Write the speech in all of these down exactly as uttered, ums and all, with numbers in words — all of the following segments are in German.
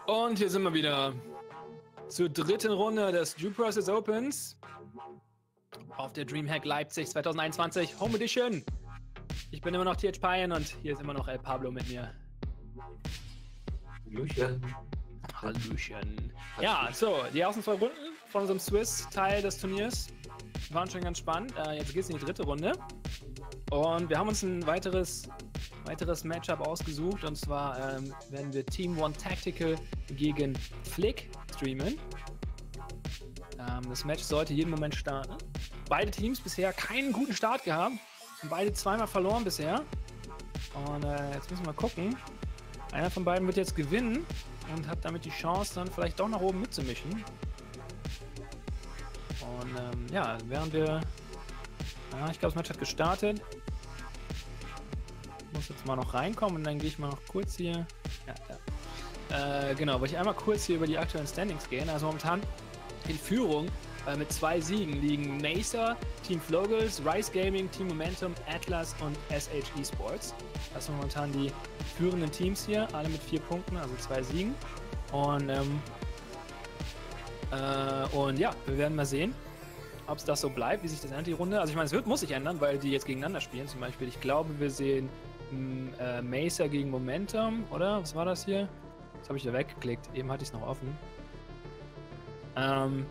Und hier sind wir wieder zur dritten Runde des Due Process Opens auf der DreamHack Leipzig zwanzig einundzwanzig Home Edition. Ich bin immer noch T H Pien und hier ist immer noch El Pablo mit mir. Hallöchen. Hallöchen. Ja, so, die ersten zwei Runden von unserem Swiss-Teil des Turniers waren schon ganz spannend. Äh, jetzt geht es in die dritte Runde. Und wir haben uns ein weiteres, weiteres Matchup ausgesucht. Und zwar ähm, werden wir Team One Tactical gegen Flick streamen. Ähm, das Match sollte jeden Moment starten. Beide Teams bisher keinen guten Start gehabt. Haben beide zweimal verloren bisher. Und äh, jetzt müssen wir mal gucken. Einer von beiden wird jetzt gewinnen und hat damit die Chance, dann vielleicht doch nach oben mitzumischen. Und ähm, ja, während wir... Ja, ich glaube, das Match hat gestartet. Ich muss jetzt mal noch reinkommen und dann gehe ich mal noch kurz hier... Ja, ja. Äh, genau, wollte ich einmal kurz hier über die aktuellen Standings gehen. Also momentan in Führung äh, mit zwei Siegen liegen Macer, Team Flogels, Rise Gaming, Team Momentum, Atlas und S H Esports. Das sind momentan die führenden Teams hier, alle mit vier Punkten, also zwei Siegen. Und, ähm, äh, und ja, wir werden mal sehen, ob es das so bleibt, wie sich das ändert, die Runde. Also ich meine, es wird, muss sich ändern, weil die jetzt gegeneinander spielen. Zum Beispiel, ich glaube, wir sehen äh, Macer gegen Momentum, oder? Was war das hier? Das habe ich da weggeklickt. Eben hatte ich es noch offen. Ähm,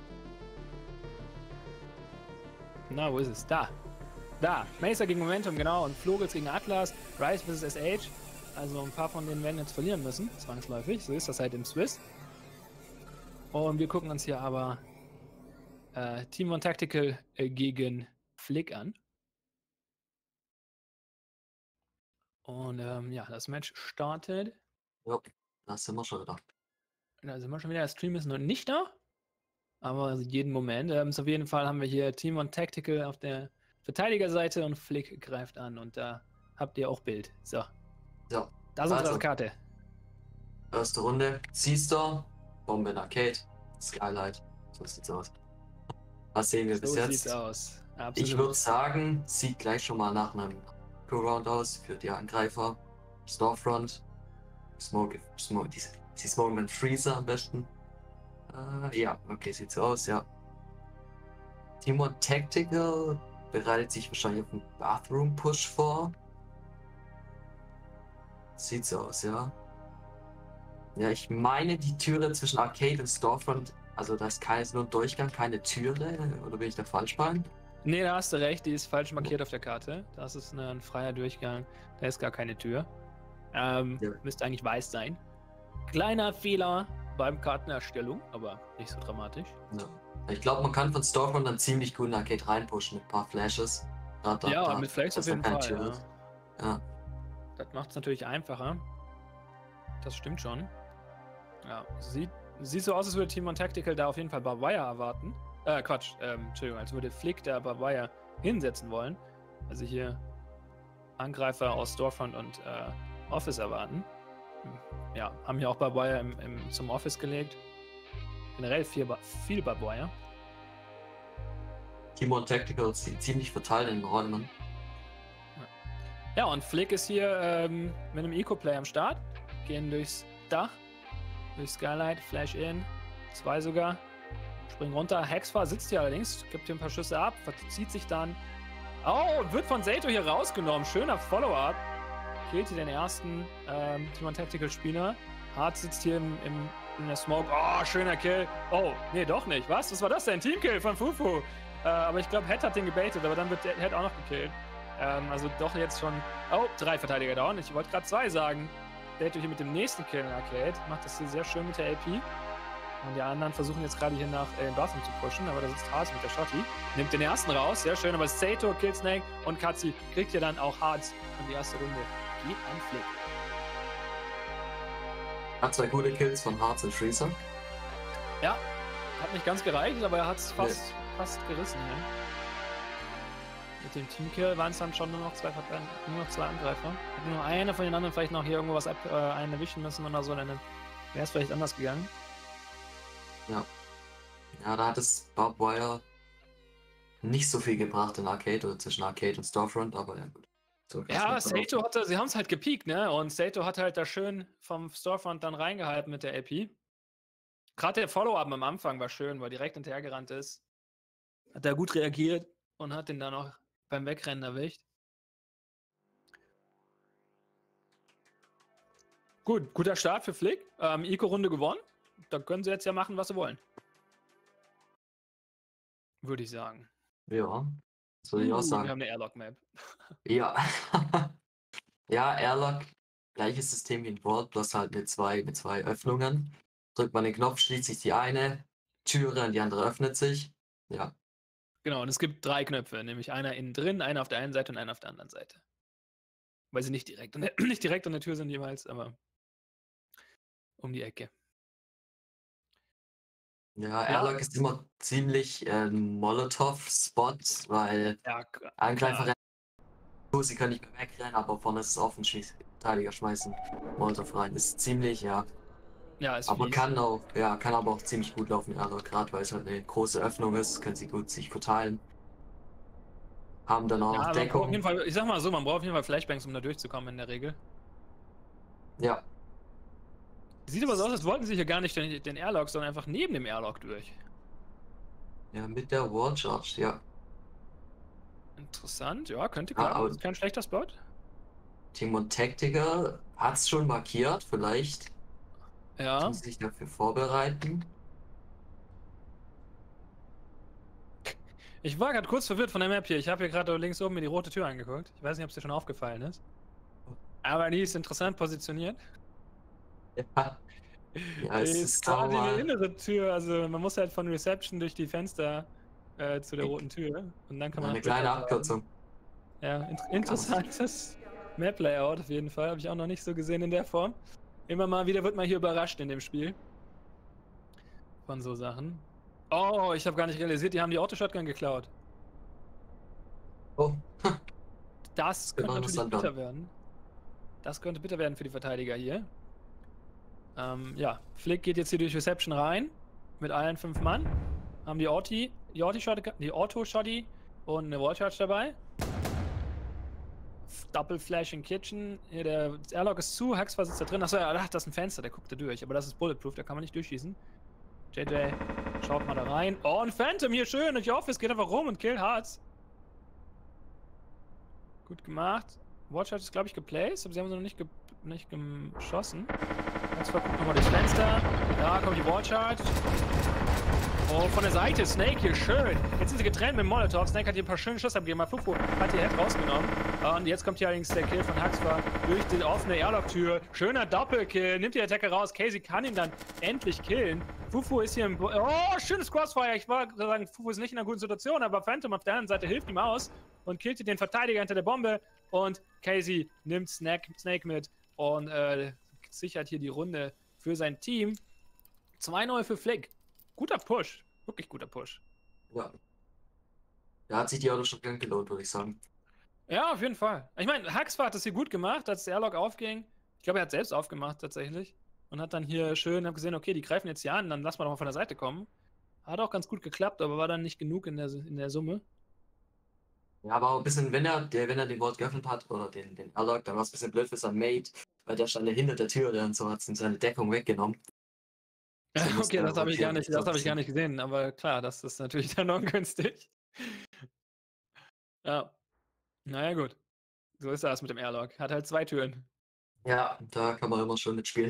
na, wo ist es? Da. Da. Macer gegen Momentum, genau. Und Flogels gegen Atlas. Rise versus S H. Also ein paar von denen werden jetzt verlieren müssen, zwangsläufig. So ist das halt im Swiss. Und wir gucken uns hier aber äh, Team One Tactical äh, gegen Flick an. Und ähm, ja, das Match startet. Ja, da sind wir schon wieder. Da sind wir schon wieder. Der Stream ist noch nicht da. Aber jeden Moment. Ähm, so auf jeden Fall haben wir hier Team One Tactical auf der Verteidigerseite und Flick greift an. Und da habt ihr auch Bild. So. So, Da ist also, unsere Karte. erste Runde. Siehster, Bombe in Arcade, Skylight. So sieht's aus. Was sehen wir So bis jetzt? sieht's aus. Absolut. Ich würde sagen, sieht gleich schon mal nach einem Pro-Round aus für die Angreifer. Storefront. Smoke, Smoke, die, die smoken mit Freezer am besten. Äh, ja, okay, sieht so aus, ja. Team One Tactical bereitet sich wahrscheinlich auf einen Bathroom-Push vor. Sieht so aus, ja. Ja, ich meine, die Türe zwischen Arcade und Storefront, also da ist kein, nur ein Durchgang, keine Türe, oder bin ich da falsch bei? Nee, da hast du recht, die ist falsch markiert auf der Karte. Das ist eine, ein freier Durchgang, da ist gar keine Tür. Ähm, Ja. Müsste eigentlich weiß sein. Kleiner Fehler beim Kartenerstellung, aber nicht so dramatisch. Ja. Ich glaube, man kann von Storefront dann ziemlich gut in Arcade reinpushen mit ein paar Flashes. Da, da, Ja, da, mit Flags auf dass da jeden keine Fall. Tür Ja. ist. Ja. Das macht es natürlich einfacher. Das stimmt schon. Ja, sieht, sieht so aus, als würde Team One Tactical da auf jeden Fall Barbwire erwarten. Äh, Quatsch, ähm, Entschuldigung, als würde Flick da Barbwire hinsetzen wollen. Also hier Angreifer aus Storefront und äh, Office erwarten. Ja, haben hier auch Barbwire im, im, zum Office gelegt. Generell viel, Bar viel Barbwire. Team One Tactical ist ziemlich verteilt in den Räumen. Ja, und Flick ist hier ähm, mit einem Eco-Play am Start. Gehen durchs Dach, durch Skylight, Flash in, zwei sogar. Springen runter. Hexfar sitzt hier allerdings, gibt hier ein paar Schüsse ab, verzieht sich dann. Oh, und wird von Sato hier rausgenommen. Schöner Follow-up. Killt hier den ersten ähm, Team One Tactical Spieler. Hart sitzt hier im, im, in der Smoke. Oh, schöner Kill. Oh, nee, doch nicht. Was? Was war das denn? Teamkill von Fufu. Äh, aber ich glaube, Head hat den gebaitet, aber dann wird der Head auch noch gekillt. Ähm, also doch jetzt schon... Oh, drei Verteidiger down. Ich wollte gerade zwei sagen. Sato hier mit dem nächsten Kill in Arcade. Macht das hier sehr schön mit der A P. Und die anderen versuchen jetzt gerade hier nach äh, den Bathroom zu pushen, aber da sitzt Harz mit der Shotty. Nimmt den ersten raus, sehr schön, aber Sato, Killsnake und Katzi kriegt hier dann auch Harz. Und die erste Runde geht an Flick. Hat zwei gute Kills von Hearts und Freezer. Ja, hat nicht ganz gereicht, aber er hat es fast, nee. fast gerissen. Ja. Mit dem Teamkill waren es dann schon nur noch zwei, nur noch zwei Angreifer. Hätte nur einer von den anderen vielleicht noch hier irgendwo was ab, äh, einen erwischen müssen oder so, dann wäre es vielleicht anders gegangen. Ja. Ja, da hat es Barbwire nicht so viel gebracht in Arcade oder zwischen Arcade und Storefront, aber ja gut. So, ja, Sato hatte, sie haben es halt gepiekt, ne? Und Sato hat halt da schön vom Storefront dann reingehalten mit der A P. Gerade der Follow-up am Anfang war schön, weil direkt hinterhergerannt ist. Hat da gut reagiert und hat den dann auch beim Wegrennen erwischt. Gut, guter Start für Flick. Ähm, Eco-Runde gewonnen. Da können sie jetzt ja machen, was sie wollen. Würde ich sagen. Ja, das würde ich auch Uh, sagen. wir haben eine Airlock-Map. Ja. Ja, Airlock, gleiches System wie in Brawl, bloß halt mit zwei, mit zwei Öffnungen. Drückt man den Knopf, schließt sich die eine Türe und die andere öffnet sich. Ja. Genau, und es gibt drei Knöpfe, nämlich einer innen drin, einer auf der einen Seite und einer auf der anderen Seite. Weil sie nicht direkt, an der, nicht direkt an der Tür sind jeweils, aber um die Ecke. Ja, Ja. Airlock ist immer ziemlich äh, Molotov-Spot, weil Ja, k- Angreifer klar. rennen, sie können nicht mehr wegrennen, aber vorne ist es offen, schießt, Verteidiger schmeißen Molotov rein. Ist ziemlich, ja. Ja, ist Aber fies. kann auch, ja, kann aber auch ziemlich gut laufen, Airlock, gerade weil es halt eine große Öffnung ist, können sie gut sich verteilen. Haben dann auch Ja, noch man braucht auf Deckung. jeden Fall, ich sag mal so, man braucht auf jeden Fall Flashbangs, um da durchzukommen in der Regel. Ja. Sieht aber so aus, als wollten sie hier gar nicht den, den Airlock, sondern einfach neben dem Airlock durch. Ja, mit der Wall Charge, ja. Interessant, ja, könnte Ja, klappen. aber Ist kein schlechter Spot. Timon Tactical hat es schon markiert, vielleicht Ja. tun sie sich dafür vorbereiten. Ich war gerade kurz verwirrt von der Map hier. Ich habe hier gerade links oben mir die rote Tür angeguckt. Ich weiß nicht, ob es dir schon aufgefallen ist. Aber die ist interessant positioniert. Ja, ja Die es ist ist quasi eine mal, innere Tür. Also man muss halt von Reception durch die Fenster äh, zu der roten Tür. Und dann kann man eine nach kleine Brickhouse laufen. Abkürzung. Ja, in interessantes Map-Layout auf jeden Fall. Habe ich auch noch nicht so gesehen in der Form. Immer mal wieder wird man hier überrascht in dem Spiel. Von so Sachen. Oh, ich habe gar nicht realisiert, die haben die Auto-Shotgun geklaut. Oh, Das Genau, könnte muss natürlich dann bitter werden. Das könnte bitter werden für die Verteidiger hier. Ähm, ja, Flick geht jetzt hier durch Reception rein. Mit allen fünf Mann. Haben die Auto, die Auto-Shotty die Auto und eine Wallcharge dabei. Double Flash in Kitchen. Hier der Airlock ist zu, Haxfar sitzt da drin. Achso, ja, ach, das ist ein Fenster, der guckt da durch. Aber das ist bulletproof, da kann man nicht durchschießen. J J schaut mal da rein. Oh, ein Phantom hier schön. Und die Office geht einfach rum und killt Hearts. Gut gemacht. Watchart ist, glaube ich, geplaced, aber sie haben sie noch nicht, ge nicht geschossen. Jetzt gucken wir mal durchs Fenster. Da kommt die Watchart. Oh, von der Seite. Snake hier, schön. Jetzt sind sie getrennt mit dem Molotov. Snake hat hier ein paar schöne Schuss abgegeben. Fufu hat die Head rausgenommen. Und jetzt kommt hier allerdings der Kill von Haxfar durch die offene Airlock-Tür. Schöner Doppelkill. Nimmt die Attacke raus. Casey kann ihn dann endlich killen. Fufu ist hier im... Bo oh, schönes Crossfire. Ich wollte sagen, Fufu ist nicht in einer guten Situation, aber Phantom auf der anderen Seite hilft ihm aus und killt den Verteidiger hinter der Bombe. Und Casey nimmt Snake, Snake mit und äh, sichert hier die Runde für sein Team. zwei null für Flick. Guter Push. Wirklich guter Push. ja. Da hat sich die Auto schon gern gelohnt, würde ich sagen. Ja, auf jeden Fall. Ich meine, Haxfar hat das hier gut gemacht, als der Airlock aufging. Ich glaube, er hat selbst aufgemacht tatsächlich. Und hat dann hier schön hab gesehen, okay, die greifen jetzt hier an, dann lassen wir doch mal von der Seite kommen. Hat auch ganz gut geklappt, aber war dann nicht genug in der, in der Summe. Ja, aber auch ein bisschen, wenn er, der, wenn er den Wort geöffnet hat, oder den, den Airlock, dann war es ein bisschen blöd für sein Mate, weil der stand ja hinter der Türe und so hat es ihm seine Deckung weggenommen. So musste Okay, er das habe ich gar rotieren, nicht, so das ein habe ich gar bisschen. nicht gesehen, aber klar, das ist natürlich dann ungünstig. Ja. Naja, gut. So ist das mit dem Airlock. Hat halt zwei Türen. Ja, da kann man immer schon mitspielen.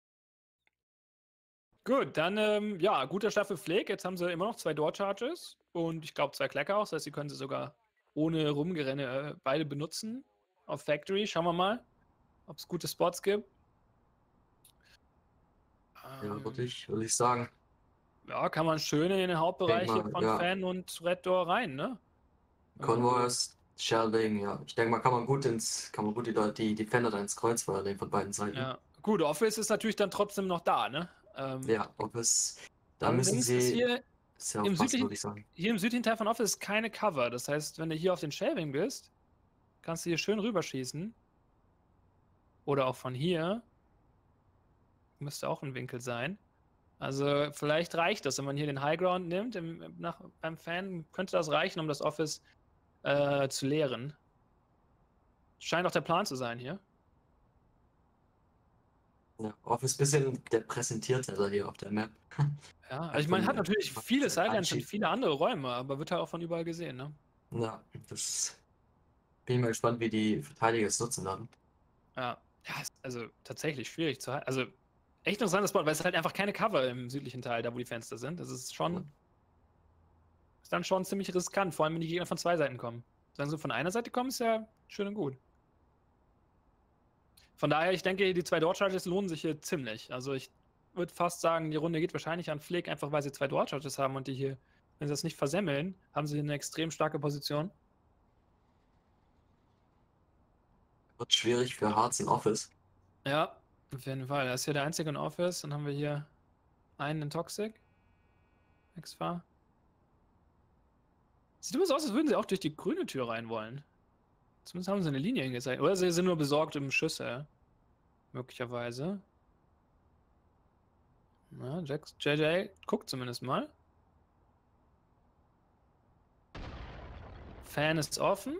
Gut, dann, ähm, ja, guter Start für Flick. Jetzt haben sie immer noch zwei Door-Charges und ich glaube zwei Klecker auch. Das heißt, sie können sie sogar ohne Rumgerenne äh, beide benutzen. Auf Factory. Schauen wir mal, ob es gute Spots gibt. Ja, Ähm, würde ich, würde ich sagen. ja, kann man schön in den Hauptbereich Denk hier mal, von ja. Fan und Red Door rein, ne? Convoys, Shelding, ja. Ich denke mal, kann man gut ins, kann man gut die Leute, die Defender da ins Kreuzfeuer nehmen von beiden Seiten. Ja. Gut, Office ist natürlich dann trotzdem noch da, ne? Ähm, Ja, Office, da allerdings müssen ist sie hier sehr im aufpassen, südlichen, würde ich sagen. hier im südlichen Teil von Office ist keine Cover. Das heißt, wenn du hier auf den Shelving bist, kannst du hier schön rüberschießen. Oder auch von hier. Müsste auch ein Winkel sein. Also vielleicht reicht das, wenn man hier den Highground nimmt. Im, nach, beim Fan könnte das reichen, um das Office äh, zu leeren. Scheint auch der Plan zu sein hier. Ja, Office bisschen der präsentierteller hier auf der Map. Ja, also Hat ich meine, hat von, natürlich von viele seinem Sidelines und Anschieb. viele andere Räume, aber wird halt auch von überall gesehen, ne? Ja, das bin ich mal gespannt, wie die Verteidiger es nutzen werden. Ja. Ja, ist also tatsächlich schwierig zu halten. Also echt interessantes Spot, weil es halt einfach keine Cover im südlichen Teil, da wo die Fenster sind. Das ist Ja. schon, ist dann schon ziemlich riskant, vor allem wenn die Gegner von zwei Seiten kommen. Wenn sie von einer Seite kommen, ist ja schön und gut. Von daher, ich denke, die zwei Dodge-Charges lohnen sich hier ziemlich. Also ich würde fast sagen, die Runde geht wahrscheinlich an Flick, einfach weil sie zwei Dodge-Charges haben und die hier, wenn sie das nicht versemmeln, haben sie eine extrem starke Position. Wird schwierig für Hearts in Office. Ja, auf jeden Fall. Er ist hier der Einzige in Office. Dann haben wir hier einen in Toxic. Exfa. Sieht immer so aus, als würden sie auch durch die grüne Tür rein wollen. Zumindest haben sie eine Linie hingezeigt. Oder sie sind nur besorgt um Schüsse. Möglicherweise. Na, Jax, J J guckt zumindest mal. Fan ist offen.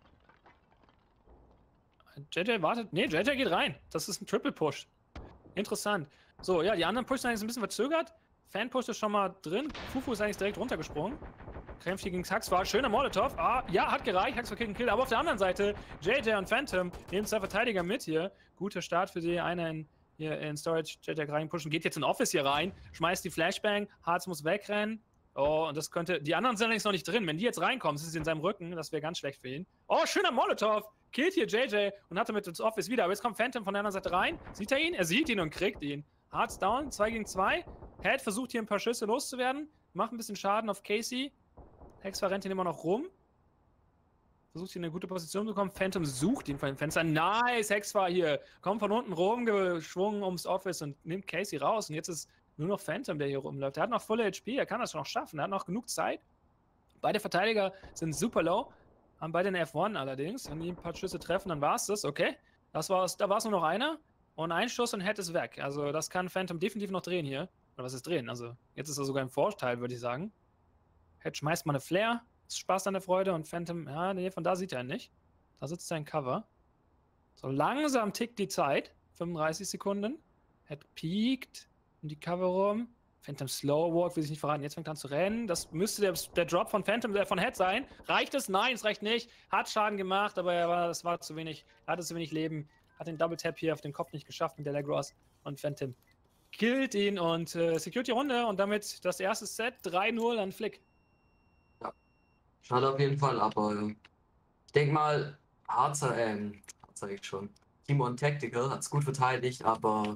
J J wartet. Ne, J J geht rein. Das ist ein Triple Push. Interessant. So, ja, die anderen Push sind eigentlich ein bisschen verzögert. Fan Push ist schon mal drin. Fufu ist eigentlich direkt runtergesprungen. Kräftig gegen Hax war. Schöner Molotov. Ah, ja, hat gereicht. Hax war Kick and Kill. Aber auf der anderen Seite, J J und Phantom nehmen zwei Verteidiger mit hier. Guter Start für sie. Einer in, hier in Storage. J J rein pushen. Geht jetzt in Office hier rein. Schmeißt die Flashbang. Harz muss wegrennen. Oh, und das könnte. Die anderen sind allerdings noch nicht drin. Wenn die jetzt reinkommen, sind sie in seinem Rücken. Das wäre ganz schlecht für ihn. Oh, schöner Molotov. Killt hier J J und hatte mit ins Office wieder. Aber jetzt kommt Phantom von der anderen Seite rein. Sieht er ihn? Er sieht ihn und kriegt ihn. Harz down. zwei gegen zwei. Head versucht hier ein paar Schüsse loszuwerden. Macht ein bisschen Schaden auf Casey. Hexfa rennt ihn immer noch rum. Versucht hier eine gute Position zu bekommen. Phantom sucht ihn von dem Fenster. Nice, Hexfa hier. Kommt von unten rumgeschwungen ums Office und nimmt Casey raus. Und jetzt ist nur noch Phantom, der hier rumläuft. Er hat noch volle H P, er kann das schon noch schaffen. Er hat noch genug Zeit. Beide Verteidiger sind super low. Haben beide eine F eins allerdings. Wenn die ein paar Schüsse treffen, dann war es das. Okay. Das war's, da war es nur noch einer. Und ein Schuss und Head ist weg. Also das kann Phantom definitiv noch drehen hier. Oder was ist drehen? Also jetzt ist er sogar im Vorteil, würde ich sagen. Head schmeißt mal eine Flare. Ist Spaß an der Freude. Und Phantom, ja, nee, von da sieht er ihn nicht. Da sitzt er in Cover. So langsam tickt die Zeit. fünfunddreißig Sekunden. Head peakt um die Cover rum. Phantom Slow Walk, will sich nicht verraten. Jetzt fängt er an zu rennen. Das müsste der, der Drop von Phantom, der von Head sein. Reicht es? Nein, es reicht nicht. Hat Schaden gemacht, aber er war, das war zu wenig. Er hatte zu wenig Leben. Hat den Double Tap hier auf den Kopf nicht geschafft mit der Legros. Und Phantom killt ihn und äh, secure die Runde. Und damit das erste Set drei null an Flick. Ja, schade auf jeden Fall, aber äh, ich denke mal, Harzer, ähm, sag ich schon, Timon Tactical hat es gut verteidigt, aber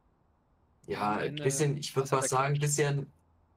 ja, ein bisschen, ich würde mal sagen, ein bisschen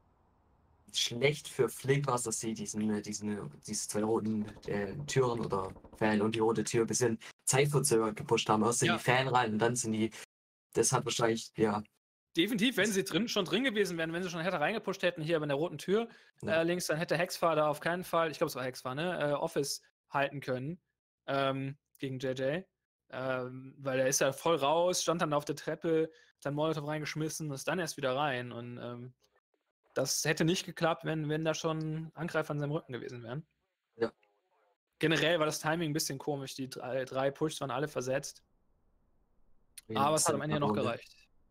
schlecht für Flick war es, dass sie diesen, diesen, diese zwei roten äh, Türen oder Fan und die rote Tür ein bisschen zeitverzögert gepusht haben. Erst sind Ja. die Fan rein und dann sind die, das hat wahrscheinlich, ja. Definitiv, wenn sie drin, schon drin gewesen wären, wenn sie schon hätte reingepusht hätten, hier bei der roten Tür Ja. äh, links, dann hätte Hexfa da auf keinen Fall, ich glaube es war Hexfa, ne, äh, Office halten können ähm, gegen J J. Ähm, weil er ist ja voll raus, stand dann auf der Treppe, dann Molotov reingeschmissen, ist dann erst wieder rein. Und ähm, das hätte nicht geklappt, wenn, wenn da schon Angreifer an seinem Rücken gewesen wären. Ja. Generell war das Timing ein bisschen komisch. Die drei, drei Pushs waren alle versetzt. Ja, Aber es hat am Ende noch gereicht.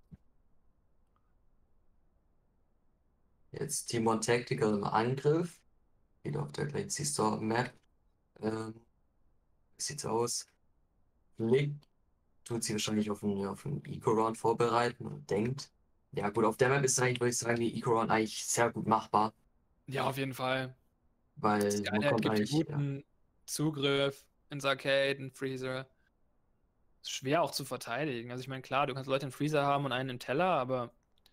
Jetzt Timon Tactical im Angriff. Wieder auf der Great Sea Store Map. Ähm, wie sieht's aus? Flick tut sie wahrscheinlich auf einen, auf einen Eco-Round vorbereiten und denkt. Ja gut, auf der Map ist eigentlich, würde ich sagen, die Eco-Round eigentlich sehr gut machbar. Ja, auf jeden Fall. Weil Das man kommt gibt eigentlich. guten Ja. Zugriff ins Arcade, einen Freezer. Ist schwer auch zu verteidigen. Also ich meine, klar, du kannst Leute einen Freezer haben und einen im Teller, aber.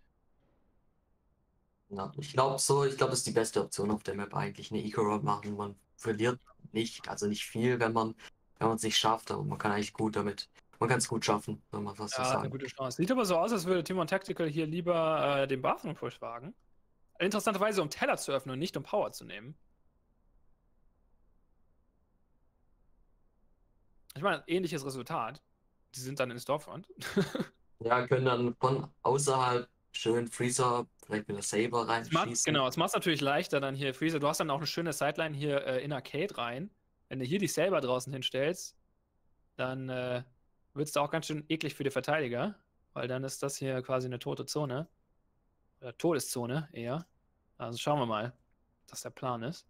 Ja, ich glaube so, ich glaube, das ist die beste Option auf der Map eigentlich, eine Eco-Round machen. Man verliert nicht, also nicht viel, wenn man wenn man es nicht schafft, aber man kann eigentlich gut damit, man kann es gut schaffen, wenn man was Ja, so hat sagen. eine gute Chance. Sieht aber so aus, als würde Timon Tactical hier lieber äh, den Bathroom Push wagen. Interessanterweise, um Teller zu öffnen und nicht um Power zu nehmen. Ich meine, ähnliches Resultat. Die sind dann in Storefront. Ja, können dann von außerhalb schön Freezer, vielleicht mit der Saber reinschießen. Genau, es macht es natürlich leichter dann hier Freezer. Du hast dann auch eine schöne Sideline hier äh, in Arcade rein. Wenn du hier die Saber draußen hinstellst, dann äh, wird es da auch ganz schön eklig für die Verteidiger. Weil dann ist das hier quasi eine tote Zone. Oder Todeszone eher. Also schauen wir mal, was der Plan ist.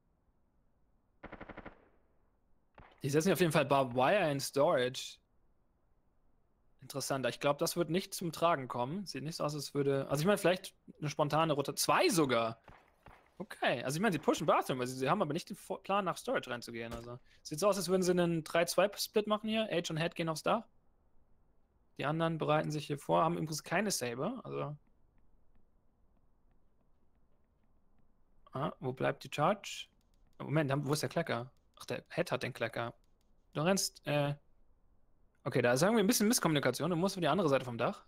Die setzen auf jeden Fall Barbed Wire in Storage. Interessanter. Ich glaube, das wird nicht zum Tragen kommen. Sieht nicht so aus, als würde... Also ich meine, vielleicht eine spontane Rotation. Zwei sogar! Okay. Also ich meine, sie pushen Bathroom, also sie haben aber nicht den Plan, nach Storage reinzugehen. Also sieht so aus, als würden sie einen drei zwei Split machen hier. Age und Head gehen aufs Dach. Die anderen bereiten sich hier vor, haben übrigens keine Saber. Also... Ah, wo bleibt die Charge? Moment, wo ist der Klecker? Ach, der Head hat den Klecker. Du rennst, äh... Okay, da ist irgendwie ein bisschen Misskommunikation. Du musst auf die andere Seite vom Dach.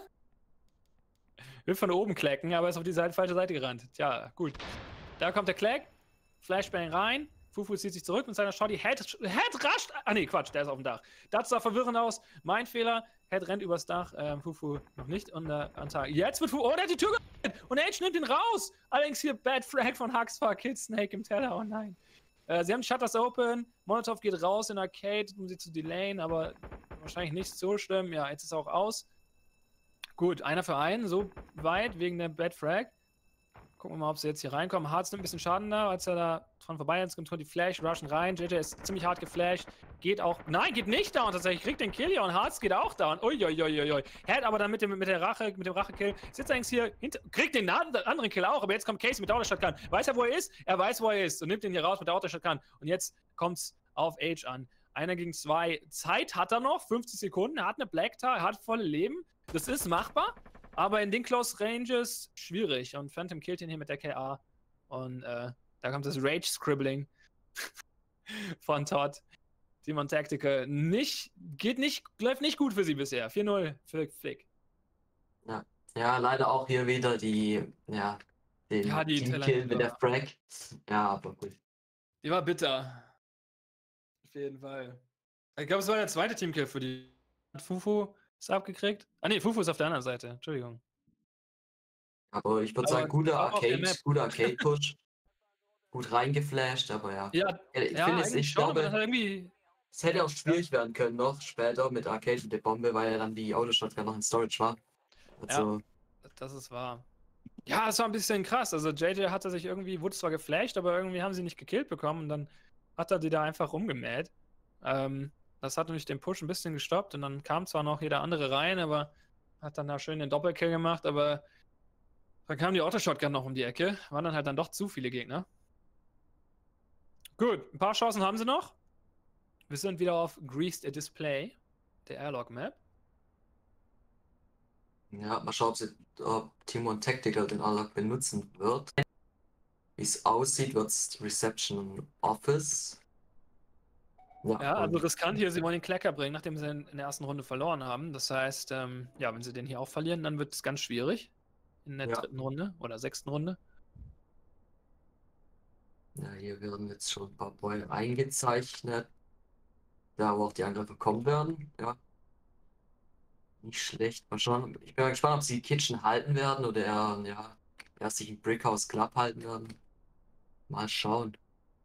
Will von oben klecken, aber ist auf die Seite, falsche Seite gerannt. Tja, gut. Da kommt der Kleck. Flashbang rein. Fufu zieht sich zurück mit seiner Shotty. Head, Head rascht. Ah, nee, Quatsch, der ist auf dem Dach. Das sah verwirrend aus. Mein Fehler. Head rennt übers Dach. Ähm, Fufu noch nicht unter Antage. Jetzt wird Fufu. Oh, der hat die Tür geöffnet. Und Age nimmt ihn raus. Allerdings hier Bad Frag von Huxfar. Kid Snake im Teller. Oh nein. Äh, sie haben die Shutters open. Molotov geht raus in Arcade, um sie zu delayen, aber wahrscheinlich nicht so schlimm. Ja, jetzt ist er auch aus. Gut, einer für einen. So weit wegen der Bad Frag. Gucken wir mal, ob sie jetzt hier reinkommen. Harz nimmt ein bisschen Schaden da, als er da dran vorbei ist. Kommt die Flash, rushen rein. J J ist ziemlich hart geflasht. Geht auch. Nein, geht nicht down. Tatsächlich kriegt den Kill hier und Harz geht auch down. Uiuiuiui. Er hat aber dann mit dem, mit der Rache, mit dem Rache-Kill. Sitzt eigentlich hier hinter. Kriegt den anderen Kill auch. Aber jetzt kommt Casey mit der Autoshotgun. Weiß er, wo er ist? Er weiß, wo er ist. Und nimmt ihn hier raus mit der Autoshotgun. Und jetzt kommt's auf Age an. Einer gegen zwei. Zeit hat er noch. fünfzig Sekunden. Er hat eine Black Tar. Er hat volle Leben. Das ist machbar. Aber in den Close Ranges schwierig. Und Phantom killt ihn hier mit der K A. Und äh, da kommt das Rage-Scribbling von Todd. Demon Tactical. Nicht, geht nicht, läuft nicht gut für sie bisher. vier null für Flick. Ja. Ja, leider auch hier wieder die, ja, den Ja, die Team-Kill mit der Frag. Ja, aber gut. Die war bitter. Auf jeden Fall. Ich glaube, es war der zweite Teamkill für die. Hat Fufu ist abgekriegt? Ah ne, Fufu ist auf der anderen Seite. Entschuldigung. Aber ich würde sagen, guter Arcade, guter Arcade-Push. Gut reingeflasht, aber ja. Ja, ich ja, finde es, ich schon, aber glaube, das hat irgendwie... es hätte auch schwierig werden können noch später mit Arcade und der Bombe, weil ja dann die Autoshotgun noch in Storage war. Also, ja, das ist wahr. Ja, es war ein bisschen krass. Also J J hatte sich irgendwie, wurde zwar geflasht, aber irgendwie haben sie nicht gekillt bekommen und dann hat er die da einfach rumgemäht. Ähm, das hat nämlich den Push ein bisschen gestoppt und dann kam zwar noch jeder andere rein, aber hat dann da schön den Doppelkill gemacht, aber dann kam die Autoshotgun noch um die Ecke. Waren dann halt dann doch zu viele Gegner. Gut, ein paar Chancen haben sie noch. Wir sind wieder auf Greased Display, der Airlock-Map. Ja, mal schauen, ob, sie, ob Timon Tactical den Airlock benutzen wird. Wie es aussieht, wird es Reception und Office. Ja, ja, also riskant hier, sie wollen den Klecker bringen, nachdem sie in der ersten Runde verloren haben. Das heißt, ähm, ja, wenn sie den hier auch verlieren, dann wird es ganz schwierig. In der ja. dritten Runde oder sechsten Runde. Ja, hier werden jetzt schon ein paar Bäume eingezeichnet. Da wo auch die Angriffe kommen werden. Ja. Nicht schlecht. Mal schauen. Ich bin mal gespannt, ob sie Kitchen halten werden oder eher, ja, erst sich ein Brickhouse Club halten werden. Mal schauen.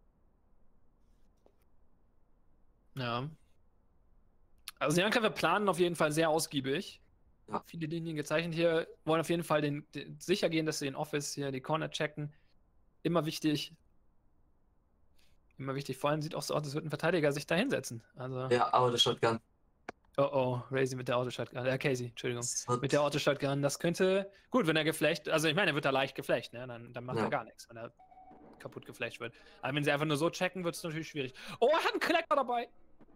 Ja. Also die Angriffe planen auf jeden Fall sehr ausgiebig. Ja. Viele Linien gezeichnet hier, wollen auf jeden Fall den, den, sicher gehen, dass sie den Office hier, die Corner checken. Immer wichtig. Immer wichtig. Vor allem sieht auch so aus, als würde ein Verteidiger sich da hinsetzen. Also, ja, Auto-Shotgun. Oh oh, Razy mit der Auto-Shotgun. Äh, Casey, Entschuldigung. Mit der Auto-Shotgun. Das könnte. Gut, wenn er geflecht. Also, ich meine, er wird da leicht geflecht, ne? Dann, dann macht ja. er gar nichts, wenn er kaputt geflecht wird. Aber wenn sie einfach nur so checken, wird es natürlich schwierig. Oh, er hat einen Klecker dabei.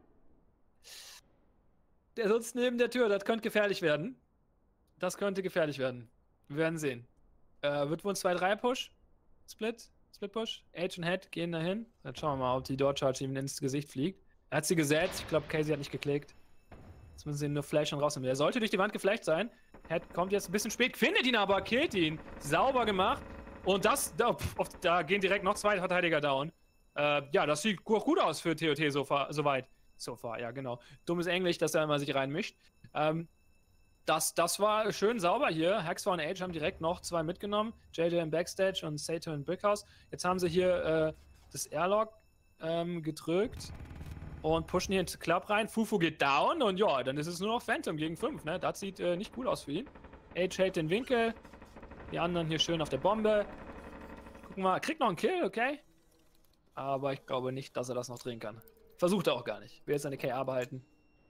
Der sitzt neben der Tür. Das könnte gefährlich werden. Das könnte gefährlich werden. Wir werden sehen. Äh, wird wohl ein zwei drei Push? Split? Split Push? Age und Head gehen dahin. Dann schauen wir mal, ob die Dodge Charge ihm ins Gesicht fliegt. Er hat sie gesetzt. Ich glaube, Casey hat nicht geklickt. Jetzt müssen sie ihn nur flashen und rausnehmen. Er sollte durch die Wand geflasht sein. Head kommt jetzt ein bisschen spät. Findet ihn aber, killt ihn. Sauber gemacht. Und das, da, pf, da gehen direkt noch zwei Verteidiger down. Äh, ja, das sieht gut, gut aus für T O T so far, soweit. So far, ja, genau. Dummes Englisch, dass er immer sich reinmischt. Ähm, das, das war schön sauber hier. Haxfar und Age haben direkt noch zwei mitgenommen. J J im Backstage und Sato im Brickhouse. Jetzt haben sie hier äh, das Airlock ähm, gedrückt. und pushen hier ins Club rein. Fufu geht down und ja, dann ist es nur noch Phantom gegen fünf, ne? Das sieht äh, nicht cool aus für ihn. Age hält den Winkel. Die anderen hier schön auf der Bombe. Gucken wir, kriegt noch einen Kill, okay? Aber ich glaube nicht, dass er das noch drehen kann. Versucht er auch gar nicht. Will jetzt seine K A behalten.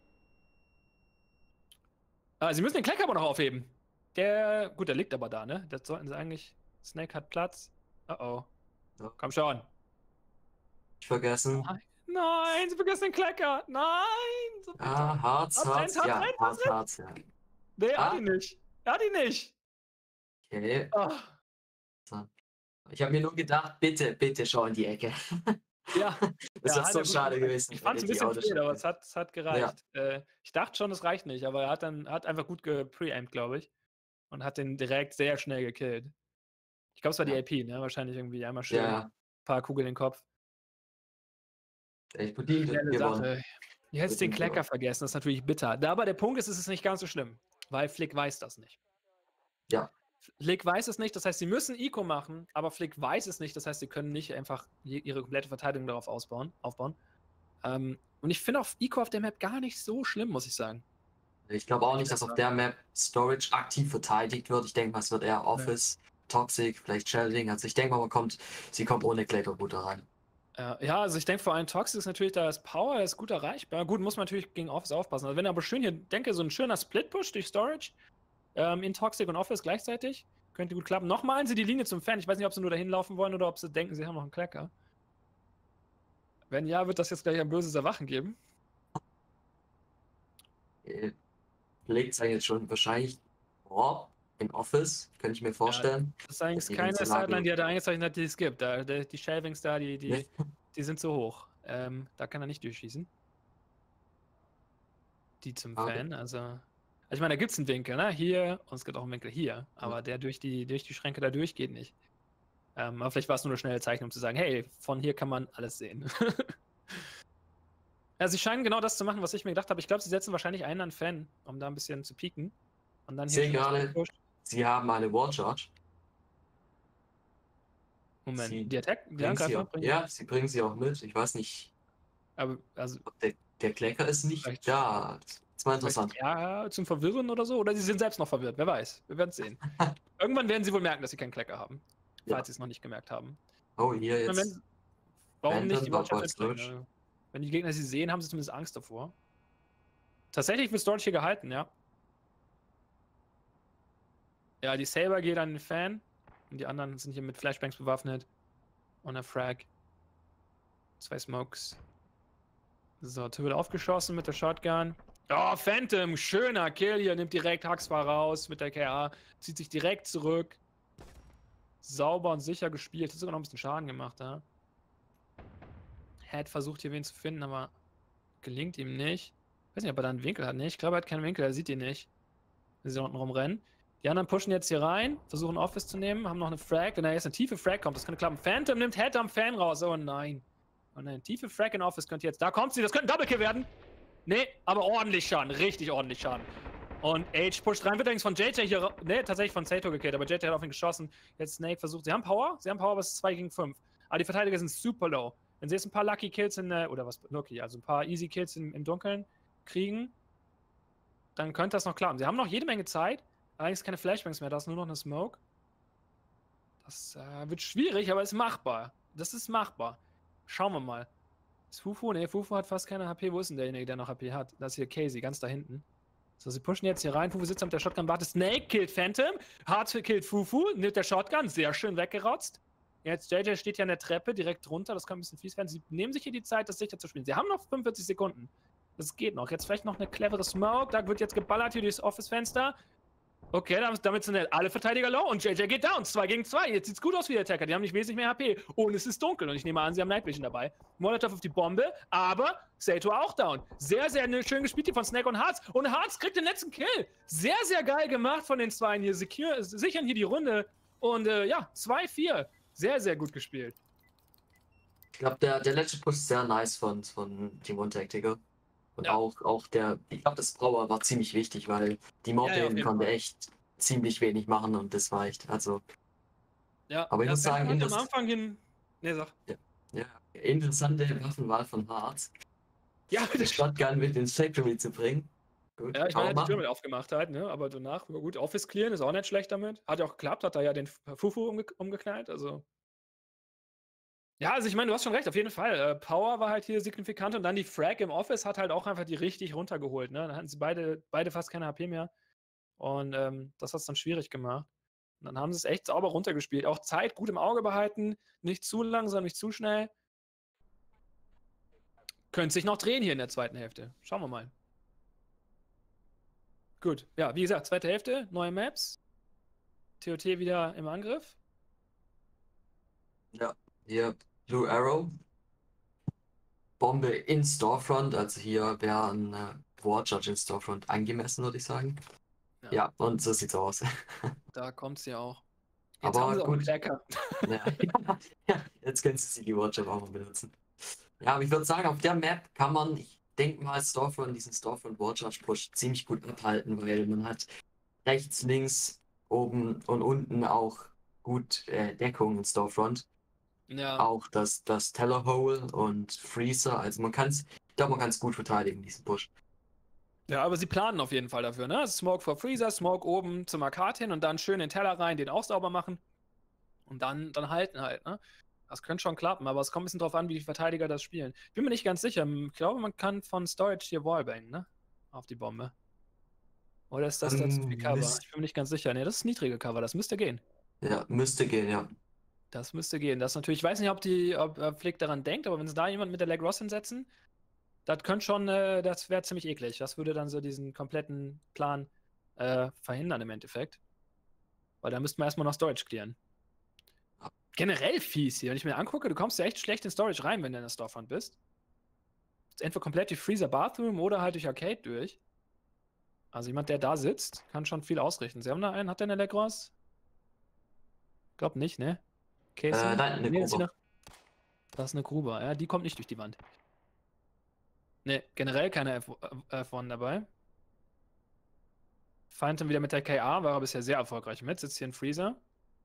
Ah, sie müssen den Klecker aber noch aufheben. Der, gut, der liegt aber da, ne? Das sollten sie eigentlich. Snake hat Platz. Oh oh. Ja. Komm schon. Nicht vergessen. Nein, nein, sie vergessen den Klecker. Nein. So Ah, Harz, Harz, Harz, Harz, ja, Harz, Harz, Harz. Harz, ja. Nee, er hat Ah. ihn nicht. Er hat ihn nicht. Okay. Oh. Ich habe mir nur gedacht, bitte, bitte schau in die Ecke. Ja. Das Ja, ist hat so er gut schade gemacht. gewesen. Ich fand es ein wenn die bisschen Autos viel, aber schon- es hat, es hat gereicht. Äh, ich dachte schon, es reicht nicht, aber er hat dann hat einfach gut gepre-aimed, glaube ich. Und hat den direkt sehr schnell gekillt. Ich glaube, es war die Ja. A P, ne? Wahrscheinlich irgendwie einmal schön Ja, ein paar Kugeln in den Kopf. echt verdient Schnelle gewonnen. Sache. Jetzt den Verdient Klecker gewonnen. vergessen, das ist natürlich bitter. Da aber der Punkt ist, es ist nicht ganz so schlimm, weil Flick weiß das nicht. Ja. Flick weiß es nicht, das heißt, sie müssen Eco machen, aber Flick weiß es nicht, das heißt, sie können nicht einfach je- ihre komplette Verteidigung darauf ausbauen, aufbauen. Ähm, und ich finde auch Eco auf der Map gar nicht so schlimm, muss ich sagen. Ich glaube auch nicht, dass auf der Map Storage aktiv verteidigt wird. Ich denke mal, es wird eher Office, Toxic, vielleicht Shelding. Also ich denke mal, man kommt, sie kommt ohne Klecker gut da rein. Äh, ja, also ich denke vor allem Toxic ist natürlich, da ist Power, ist gut erreichbar. Gut, muss man natürlich gegen Office aufpassen. Also wenn er aber schön hier, denke, so ein schöner Split-Push durch Storage ähm, in Toxic und Office gleichzeitig, könnte gut klappen. Noch malen sie die Linie zum Fan. Ich weiß nicht, ob sie nur dahin laufen wollen oder ob sie denken, sie haben noch einen Klecker. Wenn ja, wird das jetzt gleich ein böses Erwachen geben. Äh, Legt es jetzt schon wahrscheinlich oh, im Office, könnte ich mir vorstellen. Das ist eigentlich Die keine ganze Lage- Sideline, die er da eingezeichnet hat, die es gibt. Da, die, die Shelvings da, die, die, Nee. die sind zu hoch. Ähm, da kann er nicht durchschießen. Die zum Okay. Fan, also. Also ich meine, da gibt es einen Winkel, ne? Hier und es gibt auch einen Winkel hier. Aber der durch die, durch die Schränke da durch geht nicht. Ähm, aber vielleicht war es nur eine schnelle Zeichnung, um zu sagen, hey, von hier kann man alles sehen. Ja, sie scheinen genau das zu machen, was ich mir gedacht habe. Ich glaube, sie setzen wahrscheinlich einen an Fan, um da ein bisschen zu pieken. Und dann Ich hier sehe schön gerade, Push. sie haben eine Wall Charge. Moment, sie die Attack, die Bringen sie Angreifer auch, bringen. ja, sie bringen sie auch mit. Ich weiß nicht, Aber, also, der, der Klecker ist nicht Vielleicht- da. Das war interessant. ja, zum Verwirren oder so. Oder sie sind selbst noch verwirrt, wer weiß. Wir werden es sehen. Irgendwann werden sie wohl merken, dass sie keinen Klecker haben. Ja. Falls sie es noch nicht gemerkt haben. Oh, hier Ich meine, jetzt. wenn, warum nicht die Phantom, Watcher Bob mitbringen? Storage. Ne? Wenn die Gegner sie sehen, haben sie zumindest Angst davor. Tatsächlich wird Storage hier gehalten, ja. Ja, die Saber geht an den Fan. Und die anderen sind hier mit Flashbangs bewaffnet. Und der Frag. Zwei Smokes. So, Tür aufgeschossen mit der Shotgun. Oh, Phantom, schöner Kill hier. Nimmt direkt Haxfar raus mit der K A. Zieht sich direkt zurück. Sauber und sicher gespielt. Hat sogar noch ein bisschen Schaden gemacht, ja. Hat versucht hier wen zu finden, aber gelingt ihm nicht. Ich weiß nicht, ob er da einen Winkel hat. Nee, ich glaube, er hat keinen Winkel. Er sieht ihn nicht. Wenn sie da unten rumrennen. Die anderen pushen jetzt hier rein, versuchen Office zu nehmen, haben noch eine Frag. Wenn da jetzt eine tiefe Frag kommt, das könnte klappen. Phantom nimmt Head am Fan raus. Oh nein. Oh nein, tiefe Frag in Office könnte jetzt. Da kommt sie, das könnte ein Double Kill werden. Nee, aber ordentlich Schaden. Richtig ordentlich Schaden. Und Age pusht rein, wird allerdings von J J hier. ra- Nee, tatsächlich von Sato gekillt, aber J J hat auf ihn geschossen. Jetzt Snake versucht. Sie haben Power, sie haben Power, aber es ist zwei gegen fünf. Aber die Verteidiger sind super low. Wenn sie jetzt ein paar Lucky Kills in, äh, oder was, Lucky, also ein paar Easy Kills im, im Dunkeln kriegen, dann könnte das noch klappen. Sie haben noch jede Menge Zeit, allerdings keine Flashbangs mehr, da ist nur noch eine Smoke. Das äh, wird schwierig, aber ist machbar. Das ist machbar. Schauen wir mal. Ist Fufu? Ne, Fufu hat fast keine H P. Wo ist denn derjenige, der noch H P hat? Das ist hier Casey, ganz da hinten. So, sie pushen jetzt hier rein. Fufu sitzt mit der Shotgun, wartet. Snake killt Phantom. Hart killt Fufu, nimmt der Shotgun, sehr schön weggerotzt. Jetzt J J steht ja an der Treppe direkt drunter, das kann ein bisschen fies werden. Sie nehmen sich hier die Zeit, das sicher zu spielen. Sie haben noch fünfundvierzig Sekunden. Das geht noch. Jetzt vielleicht noch eine clevere Smoke. Da wird jetzt geballert hier durchs Office-Fenster. Okay, damit, damit sind alle Verteidiger low und J J geht down. zwei gegen zwei. Jetzt sieht's gut aus für die Attacker. Die haben nicht wesentlich mehr H P. Und es ist dunkel. Und ich nehme an, sie haben Night Vision dabei. Molotov auf die Bombe, aber Sato auch down. Sehr, sehr ne, schön gespielt hier von Snake und Harz. Und Harz kriegt den letzten Kill. Sehr, sehr geil gemacht von den zwei hier. Secure, sichern hier die Runde. Und äh, ja, zwei vier. Sehr, sehr gut gespielt. Ich glaube, der, der letzte Push ist sehr nice von, von Team Untactical. Und Ja. auch, auch der, ich glaube, das Brauer war ziemlich wichtig, weil die Morde Ja, ja, auf jeden konnte Fall. echt ziemlich wenig machen und das war echt, also, Ja, Aber ich ja, muss sagen, Phantom hat das- am Anfang hin. Ne, sag. ja, interessante Waffenwahl von Harz. Ja, die Shotgun mit ins Factory zu bringen. Gut, ja, ich kann meine, er man hat die Tür machen. mit aufgemacht halt, ne? Aber danach, ja gut, Office clearen ist auch nicht schlecht damit. Hat ja auch geklappt, hat da ja den F Fufu umge umgeknallt, also. Ja, also ich meine, du hast schon recht, auf jeden Fall. Äh, Power war halt hier signifikant und dann die Frag im Office hat halt auch einfach die richtig runtergeholt, ne? Dann hatten sie beide beide fast keine H P mehr und, ähm, das hat's dann schwierig gemacht. Und dann haben sie's echt sauber runtergespielt. Auch Zeit gut im Auge behalten, nicht zu langsam, nicht zu schnell. Könnte sich noch drehen hier in der zweiten Hälfte. Schauen wir mal. Gut, ja, wie gesagt, zweite Hälfte, neue Maps. T O T wieder im Angriff. Ja, hier Blue Arrow. Bombe in Storefront, also hier wäre ein äh, War Charge in Storefront angemessen, würde ich sagen. Ja, Ja, und so sieht's aus. da kommt's ja auch. Jetzt haben Aber sie auch einen gut. Cracker. Ja, ja, jetzt können sie die War Charge auch mal benutzen. Ja, aber ich würde sagen, auf der Map kann man, ich denke mal, Storefront, diesen Storefront War Charge Push ziemlich gut abhalten, weil man hat rechts, links, oben und unten auch gut äh, Deckung in Storefront. Ja. Auch das, das Tellerhole und Freezer. Also man kann es, ich glaube, man kann es gut verteidigen, diesen Push. Ja, aber sie planen auf jeden Fall dafür, ne? Also Smoke vor Freezer, Smoke oben zum Arcade hin und dann schön den Teller rein, den auch sauber machen. Und dann, dann halten halt, ne? Das könnte schon klappen, aber es kommt ein bisschen drauf an, wie die Verteidiger das spielen. Ich bin mir nicht ganz sicher. Ich glaube, man kann von Storage hier Wallbang, ne? Auf die Bombe. Oder ist das das viel Ähm, Cover? müsst, Ich bin mir nicht ganz sicher. Ne, das ist niedrige Cover, das müsste gehen. ja, müsste gehen, ja. Das müsste gehen. Das natürlich, ich weiß nicht, ob die, ob äh, Flick daran denkt, aber wenn sie da jemand mit der Leg Ross hinsetzen, das könnte schon, äh, das wäre ziemlich eklig. Das würde dann so diesen kompletten Plan äh, verhindern im Endeffekt. Weil da müssten wir erstmal noch Storage clearen. Generell fies hier. Wenn ich mir angucke, du kommst ja echt schlecht in Storage rein, wenn du in der Storefront bist. Entweder komplett durch Freezer Bathroom oder halt durch Arcade durch. Also jemand, der da sitzt, kann schon viel ausrichten. Sie haben da einen, hat der eine Leg Ross? Glaub nicht, ne? Casey? Äh, nein, eine Nee, das ist, Gruber. noch, das ist eine Gruber. Ja, die kommt nicht durch die Wand. Ne, generell keine F eins dabei. Phantom wieder mit der K A, war er bisher sehr erfolgreich mit. Sitzt hier in Freezer.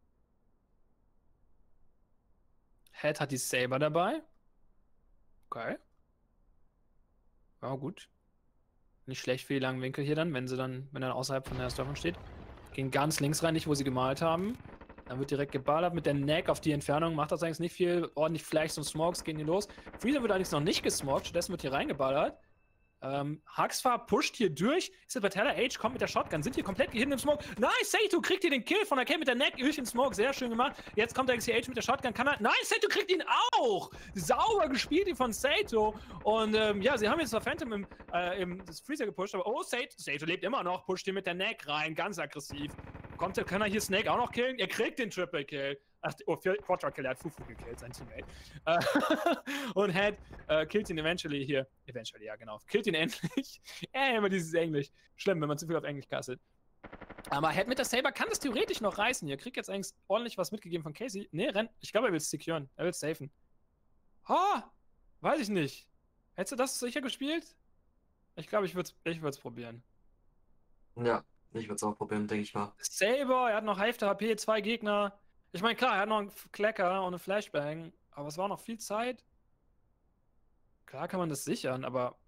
Head hat die Saber dabei. Okay. Ja, gut. Nicht schlecht für die langen Winkel hier dann, wenn sie dann, wenn er außerhalb von der Storefront steht. Gehen ganz links rein, nicht wo sie gemalt haben. Dann wird direkt geballert mit der Neck auf die Entfernung. Macht das eigentlich nicht viel. Ordentlich Flash und Smokes gehen hier los. Freezer wird allerdings noch nicht gesmoked, stattdessen wird hier reingeballert. Ähm, Huxfar pusht hier durch. Ist der Teller Age, kommt mit der Shotgun, sind hier komplett gehidden im Smoke. Nice, Saito kriegt hier den Kill von der K mit der Neck durch den Smoke. Sehr schön gemacht. Jetzt kommt der X C H mit der Shotgun. Kann er. Nice, Saito kriegt ihn auch. Sauber gespielt hier von Saito. Und ähm, ja, sie haben jetzt zwar Phantom im, äh, im das Freezer gepusht, aber oh, Saito, Saito lebt immer noch. Pusht hier mit der Neck rein. Ganz aggressiv. Kommt, kann er hier Snake auch noch killen? Er kriegt den Triple Kill. Ach, oh, Quadra Kill, er hat Fufu gekillt, sein Teammate. Äh, und Head äh, killt ihn eventually hier. Eventually, ja, genau. Killt ihn endlich. Äh, immer dieses Englisch. Schlimm, wenn man zu viel auf Englisch castet. Aber Head mit der Saber kann das theoretisch noch reißen hier. Kriegt jetzt eigentlich ordentlich was mitgegeben von Casey. Nee, rennt. Ich glaube, er will es securen. Er will es safen. Ha! Oh, weiß ich nicht. Hättest du das sicher gespielt? Ich glaube, ich würde es ich würd's probieren. Ja, ich würde es auch probieren, denke ich mal. Saber, er hat noch Hälfte H P, zwei Gegner. Ich meine, klar, er hat noch einen Klecker und eine Flashbang, aber es war noch viel Zeit. Klar kann man das sichern, aber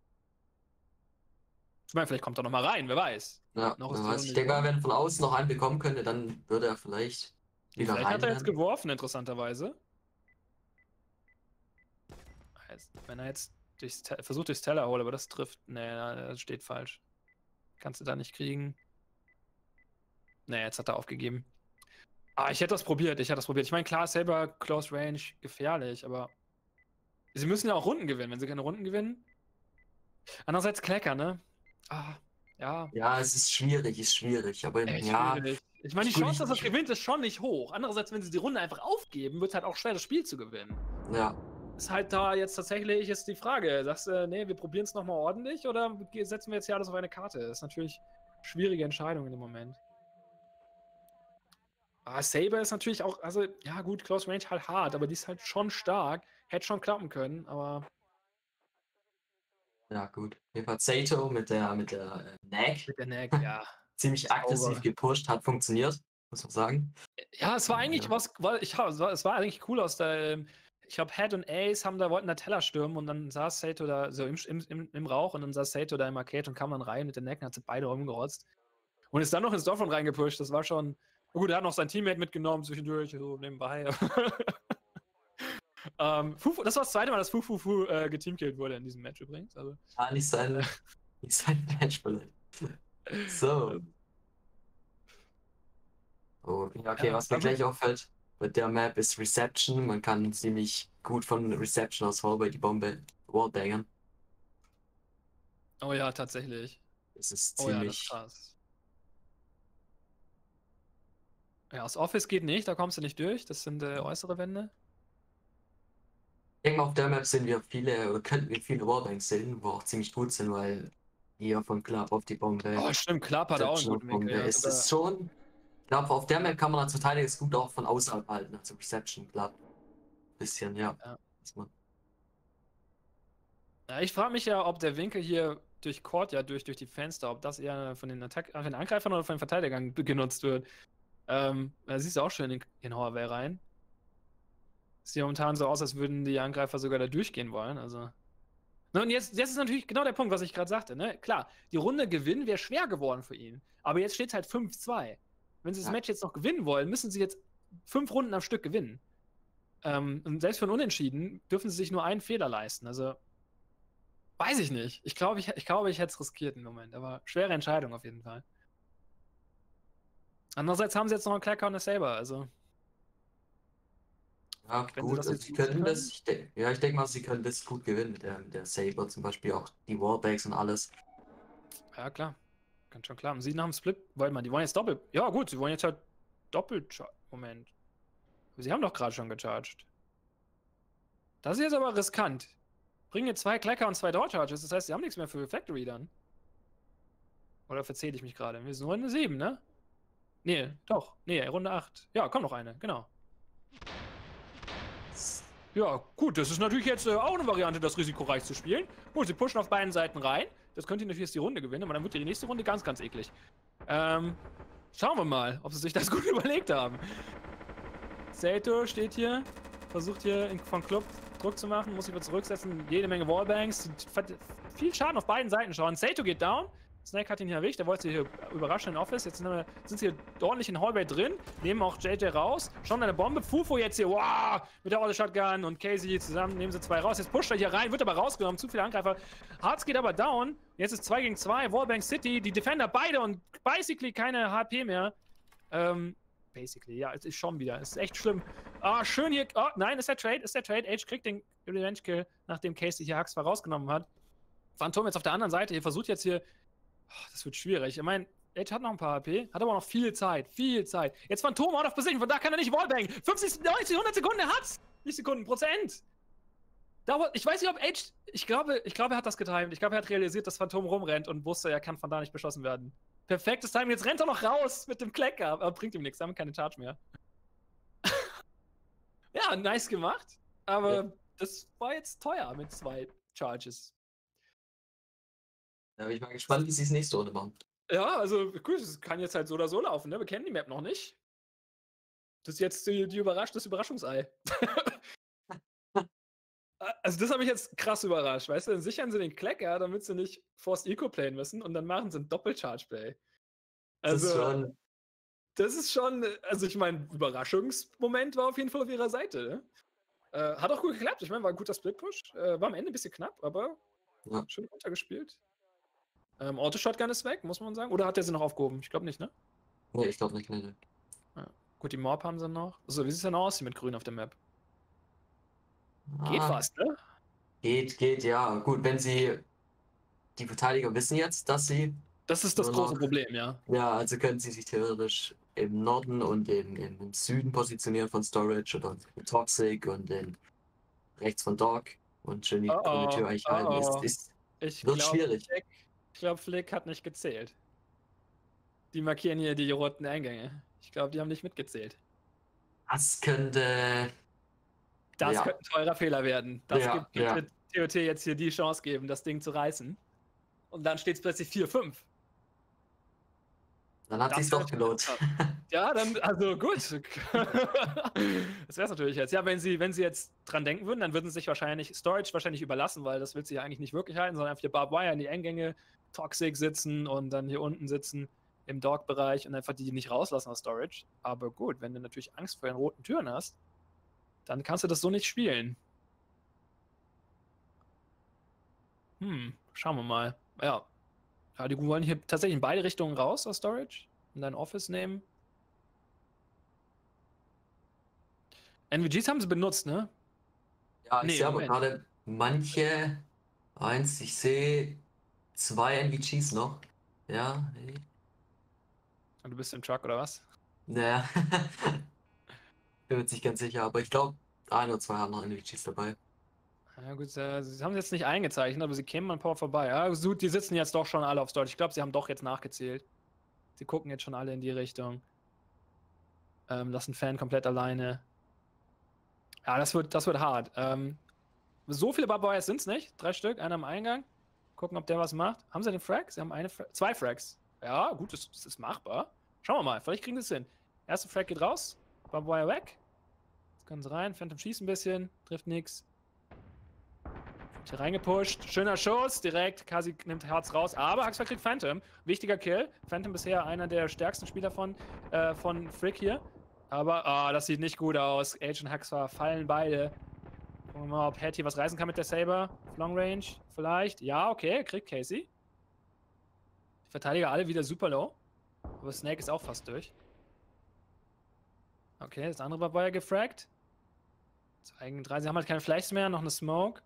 ich meine, vielleicht kommt er noch mal rein, wer weiß. Ja, noch wer ist weiß. Ich denke mal, wenn von außen noch einen bekommen könnte, dann würde er vielleicht wieder vielleicht rein. hat er jetzt geworfen, interessanterweise. Wenn er jetzt durchs versucht durchs Teller holen, aber das trifft. Nee, das steht falsch. Kannst du da nicht kriegen. Nee, jetzt hat er aufgegeben. Ah, ich hätte das probiert, ich hätte das probiert. Ich meine, klar, selber Close Range gefährlich, aber sie müssen ja auch Runden gewinnen, wenn sie keine Runden gewinnen. Andererseits Klecker, ne? Ah, ja. Ja, es ist schwierig, ist schwierig, aber Echt ja. schwierig. Ich meine, die gut, Chance, ich, dass das ich, gewinnt, ist schon nicht hoch. Andererseits, wenn sie die Runde einfach aufgeben, wird es halt auch schwer, das Spiel zu gewinnen. Ja. Ist halt da jetzt tatsächlich ist die Frage. Sagst du, nee, wir probieren es nochmal ordentlich oder setzen wir jetzt hier alles auf eine Karte? Das ist natürlich eine schwierige Entscheidung in dem Moment. Ah, Saber ist natürlich auch, also, ja gut, Close Range halt hart, aber die ist halt schon stark. Hätte schon klappen können, aber. Ja, gut. Jedenfalls Saito mit der, mit der äh, Neck. Mit der Neck, ja. Ziemlich aggressiv gepusht, hat funktioniert, muss man sagen. Ja, es war eigentlich ja. was, ich, es war, es war eigentlich cool aus der. ich glaube, Head und Ace haben da, wollten da Teller stürmen und dann saß Sato da so im, im, im Rauch und dann saß Sato da im Arcade und kam dann rein mit den Necken, hat sie beide rumgerotzt. Und ist dann noch ins Dorf reingepusht. Das war schon. Gut, er hat noch sein Teammate mitgenommen zwischendurch, so nebenbei. ähm, Fufu, das war das zweite Mal, dass Fufu Fu äh, geteamkillt wurde in diesem Match übrigens. Also, Ah, nicht sein, äh, nicht sein Match, So. Oh, ja, okay, ja, was mir aber- gleich auffällt mit der Map ist Reception. Man kann ziemlich gut von Reception aus Hallway die Bombe wallbangen. Oh ja, tatsächlich. Das ist Oh ja, das ist ziemlich. krass. Ja, das Office geht nicht, da kommst du nicht durch. Das sind äh, äußere Wände. Ich denke mal, auf der Map sind wir viele, oder könnten wir viele Wallbangs sehen, wo auch ziemlich gut sind, weil hier von Club auf die Bombe, Oh, stimmt, Club hat auch einen Reception auf guten Winkel. Bombe. Ja, Es sogar- ist schon. Ich glaube, auf der Map kann man als Verteidiger es gut auch von außerhalb halten, also Reception, Club. Bisschen, ja. Ja. Dass man- Ja, ich frage mich ja, ob der Winkel hier durch Court, ja, durch, durch die Fenster, ob das eher von den, Attack von den Angreifern oder von den Verteidigern be- genutzt wird. Ähm, da siehst du auch schön in, in Hallway rein. Sieht momentan so aus, als würden die Angreifer sogar da durchgehen wollen. Also. Na, und jetzt, jetzt ist natürlich genau der Punkt, was ich gerade sagte. Ne? Klar, die Runde gewinnen wäre schwer geworden für ihn. Aber jetzt steht es halt fünf zwei. Wenn sie das Ja. Match jetzt noch gewinnen wollen, müssen sie jetzt fünf Runden am Stück gewinnen. Ähm, und selbst für ein Unentschieden dürfen sie sich nur einen Fehler leisten. Also, weiß ich nicht. Ich glaube, ich, ich, glaube, ich hätte es riskiert im Moment. Aber schwere Entscheidung auf jeden Fall. Andererseits haben sie jetzt noch einen Clacker und eine Saber. Also, Ja, wenn sie gut, das also jetzt sie nutzen können können. das, ich denk, ja, ich denke mal, sie können das gut gewinnen mit der, mit der Saber zum Beispiel, auch die Wallbangs und alles. Ja, klar. Ganz schon klar. Und sie nach dem Split, wollen man, die wollen jetzt doppelt. Ja, gut, sie wollen jetzt halt doppelt. Moment. Aber sie haben doch gerade schon gecharged. Das ist jetzt aber riskant. Bringen jetzt zwei Clacker und zwei Door Charges. Das heißt, sie haben nichts mehr für Factory dann. Oder verzähle ich mich gerade? Wir sind Runde sieben, ne? Nee, doch. Nee, Runde acht. Ja, kommt noch eine, genau. Ja, gut, das ist natürlich jetzt äh, auch eine Variante, das risikoreich zu spielen. Gut, sie pushen auf beiden Seiten rein. Das könnte natürlich jetzt die Runde gewinnen, aber dann wird die nächste Runde ganz, ganz eklig. Ähm, schauen wir mal, ob sie sich das gut überlegt haben. Sato steht hier, versucht hier in, von Club Druck zu machen, muss sich wieder zurücksetzen. Jede Menge Wallbangs. Viel Schaden auf beiden Seiten schauen. Sato geht down. Snake hat ihn hier erwischt, der wollte sie hier überraschen in Office. Jetzt sind, wir, sind sie hier ordentlich in Hallway drin, nehmen auch J J raus, schauen eine Bombe. Fufo jetzt hier, wow, mit der Auto Shotgun und Casey zusammen nehmen sie zwei raus. Jetzt pusht er hier rein, wird aber rausgenommen, zu viele Angreifer. Harz geht aber down. Jetzt ist zwei gegen zwei, Wallbang City, die Defender beide und basically keine H P mehr. Ähm, basically, ja, es ist schon wieder, es ist echt schlimm. Ah, schön hier, oh, nein, ist der Trade, ist der Trade. Age kriegt den Revenge Kill, nachdem Casey hier Hux zwar rausgenommen hat. Phantom jetzt auf der anderen Seite, hier versucht jetzt hier. Oh, das wird schwierig. Ich meine, Edge hat noch ein paar H P, hat aber noch viel Zeit, viel Zeit. Jetzt Phantom out of position, von da kann er nicht wallbangen. fünfzig, neunzig, hundert Sekunden, er hat's! Nicht Sekunden, Prozent! Dauert, ich weiß nicht, ob Edge, ich glaube, ich glaube, er hat das getimt. Ich glaube, er hat realisiert, dass Phantom rumrennt und wusste, er kann von da nicht beschossen werden. Perfektes Timing, jetzt rennt er noch raus mit dem Klecker, aber bringt ihm nichts, haben keine Charge mehr. Ja, nice gemacht, aber ja. Das war jetzt teuer mit zwei Charges. Ja, ich bin gespannt, wie sie es nächste Runde machen. Ja, also gut, es kann jetzt halt so oder so laufen, ne? Wir kennen die Map noch nicht. Das ist jetzt die, die Überrasch das Überraschungsei. Also das hat mich jetzt krass überrascht, weißt du? Dann sichern sie den Klecker, damit sie nicht Forced Eco playen müssen und dann machen sie ein Doppel-Charge-Play. Also, das ist schon... Das ist schon, also ich meine, Überraschungsmoment war auf jeden Fall auf ihrer Seite. Ne? Äh, hat auch gut geklappt, ich meine, war ein guter Split-Push. Äh, war am Ende ein bisschen knapp, aber ja. Schön runtergespielt. Ähm, Auto-Shotgun ist weg, muss man sagen. Oder hat der sie noch aufgehoben? Ich glaube nicht, ne? Nee, ich glaube nicht, nee, nee. Ja. Gut, die Morb haben sie noch. So, wie sieht es denn aus hier mit Grün auf der Map? Ah, geht fast, ne? Geht, geht, ja. Gut, wenn sie... Die Verteidiger wissen jetzt, dass sie... Das ist das große noch, Problem, ja. Ja, also können sie sich theoretisch im Norden und im, im Süden positionieren von Storage oder Toxic und in rechts von Dog und schön die oh, grüne Tür eigentlich oh, halten. Oh. Ist, ist, ich wird glaub, schwierig. Flick, ich glaube, Flick hat nicht gezählt. Die markieren hier die roten Eingänge. Ich glaube, die haben nicht mitgezählt. Das könnte... Das ja. könnte ein teurer Fehler werden. Das ja, gibt ja. T O T jetzt hier die Chance geben, das Ding zu reißen. Und dann steht es plötzlich vier fünf. Dann hat Das sich's wäre doch natürlich gelohnt. krass. Ja, dann, also gut. Das wäre es natürlich jetzt. Ja, wenn sie, wenn sie jetzt dran denken würden, dann würden sie sich wahrscheinlich Storage wahrscheinlich überlassen, weil das will sie ja eigentlich nicht wirklich halten, sondern einfach hier Barbed Wire in die Eingänge, Toxic sitzen und dann hier unten sitzen im Dog-Bereich und einfach die nicht rauslassen aus Storage. Aber gut, wenn du natürlich Angst vor den roten Türen hast, dann kannst du das so nicht spielen. Hm, schauen wir mal. Ja. Ja, die wollen hier tatsächlich in beide Richtungen raus aus Storage und dein Office nehmen. N V Gs haben sie benutzt, ne? Ja, ich Nee, sehe aber Moment. gerade manche. Eins, ich sehe zwei N V Gs noch. Ja, nee. Und du bist im Truck oder was? Naja. Bin mir jetzt nicht ganz sicher, aber ich glaube, ein oder zwei haben noch N V Gs dabei. Ja gut, äh, sie haben es jetzt nicht eingezeichnet, aber sie kämen an Power vorbei. Ja, so, die sitzen jetzt doch schon alle auf Storage. Ich glaube, sie haben doch jetzt nachgezählt. Sie gucken jetzt schon alle in die Richtung. Ähm, lassen Fan komplett alleine. Ja, das wird, das wird hart. Ähm, so viele Barbed Wires sind es nicht. Drei Stück, einer am Eingang. Gucken, ob der was macht. Haben sie den Frag? Sie haben eine Fra zwei Frags. Ja, gut, das, das ist machbar. Schauen wir mal, vielleicht kriegen sie es hin. Erste Frag geht raus. Barbed Wire weg. Jetzt können sie rein. Phantom schießt ein bisschen. Trifft nichts. Hier reingepusht. Schöner Schuss. Direkt. Kasi nimmt Herz raus. Aber Haxfer kriegt Phantom. Wichtiger Kill. Phantom bisher einer der stärksten Spieler von, äh, von Frick hier. Aber, ah, oh, das sieht nicht gut aus. Age und Haxfer fallen beide. Gucken wir mal, ob Hattie was reißen kann mit der Saber. Long Range. Vielleicht. Ja, okay. Kriegt Casey. Die Verteidiger alle wieder super low. Aber Snake ist auch fast durch. Okay, das andere war ja gefragt. Zwei drei. Sie haben halt keine Fleischs mehr. Noch eine Smoke.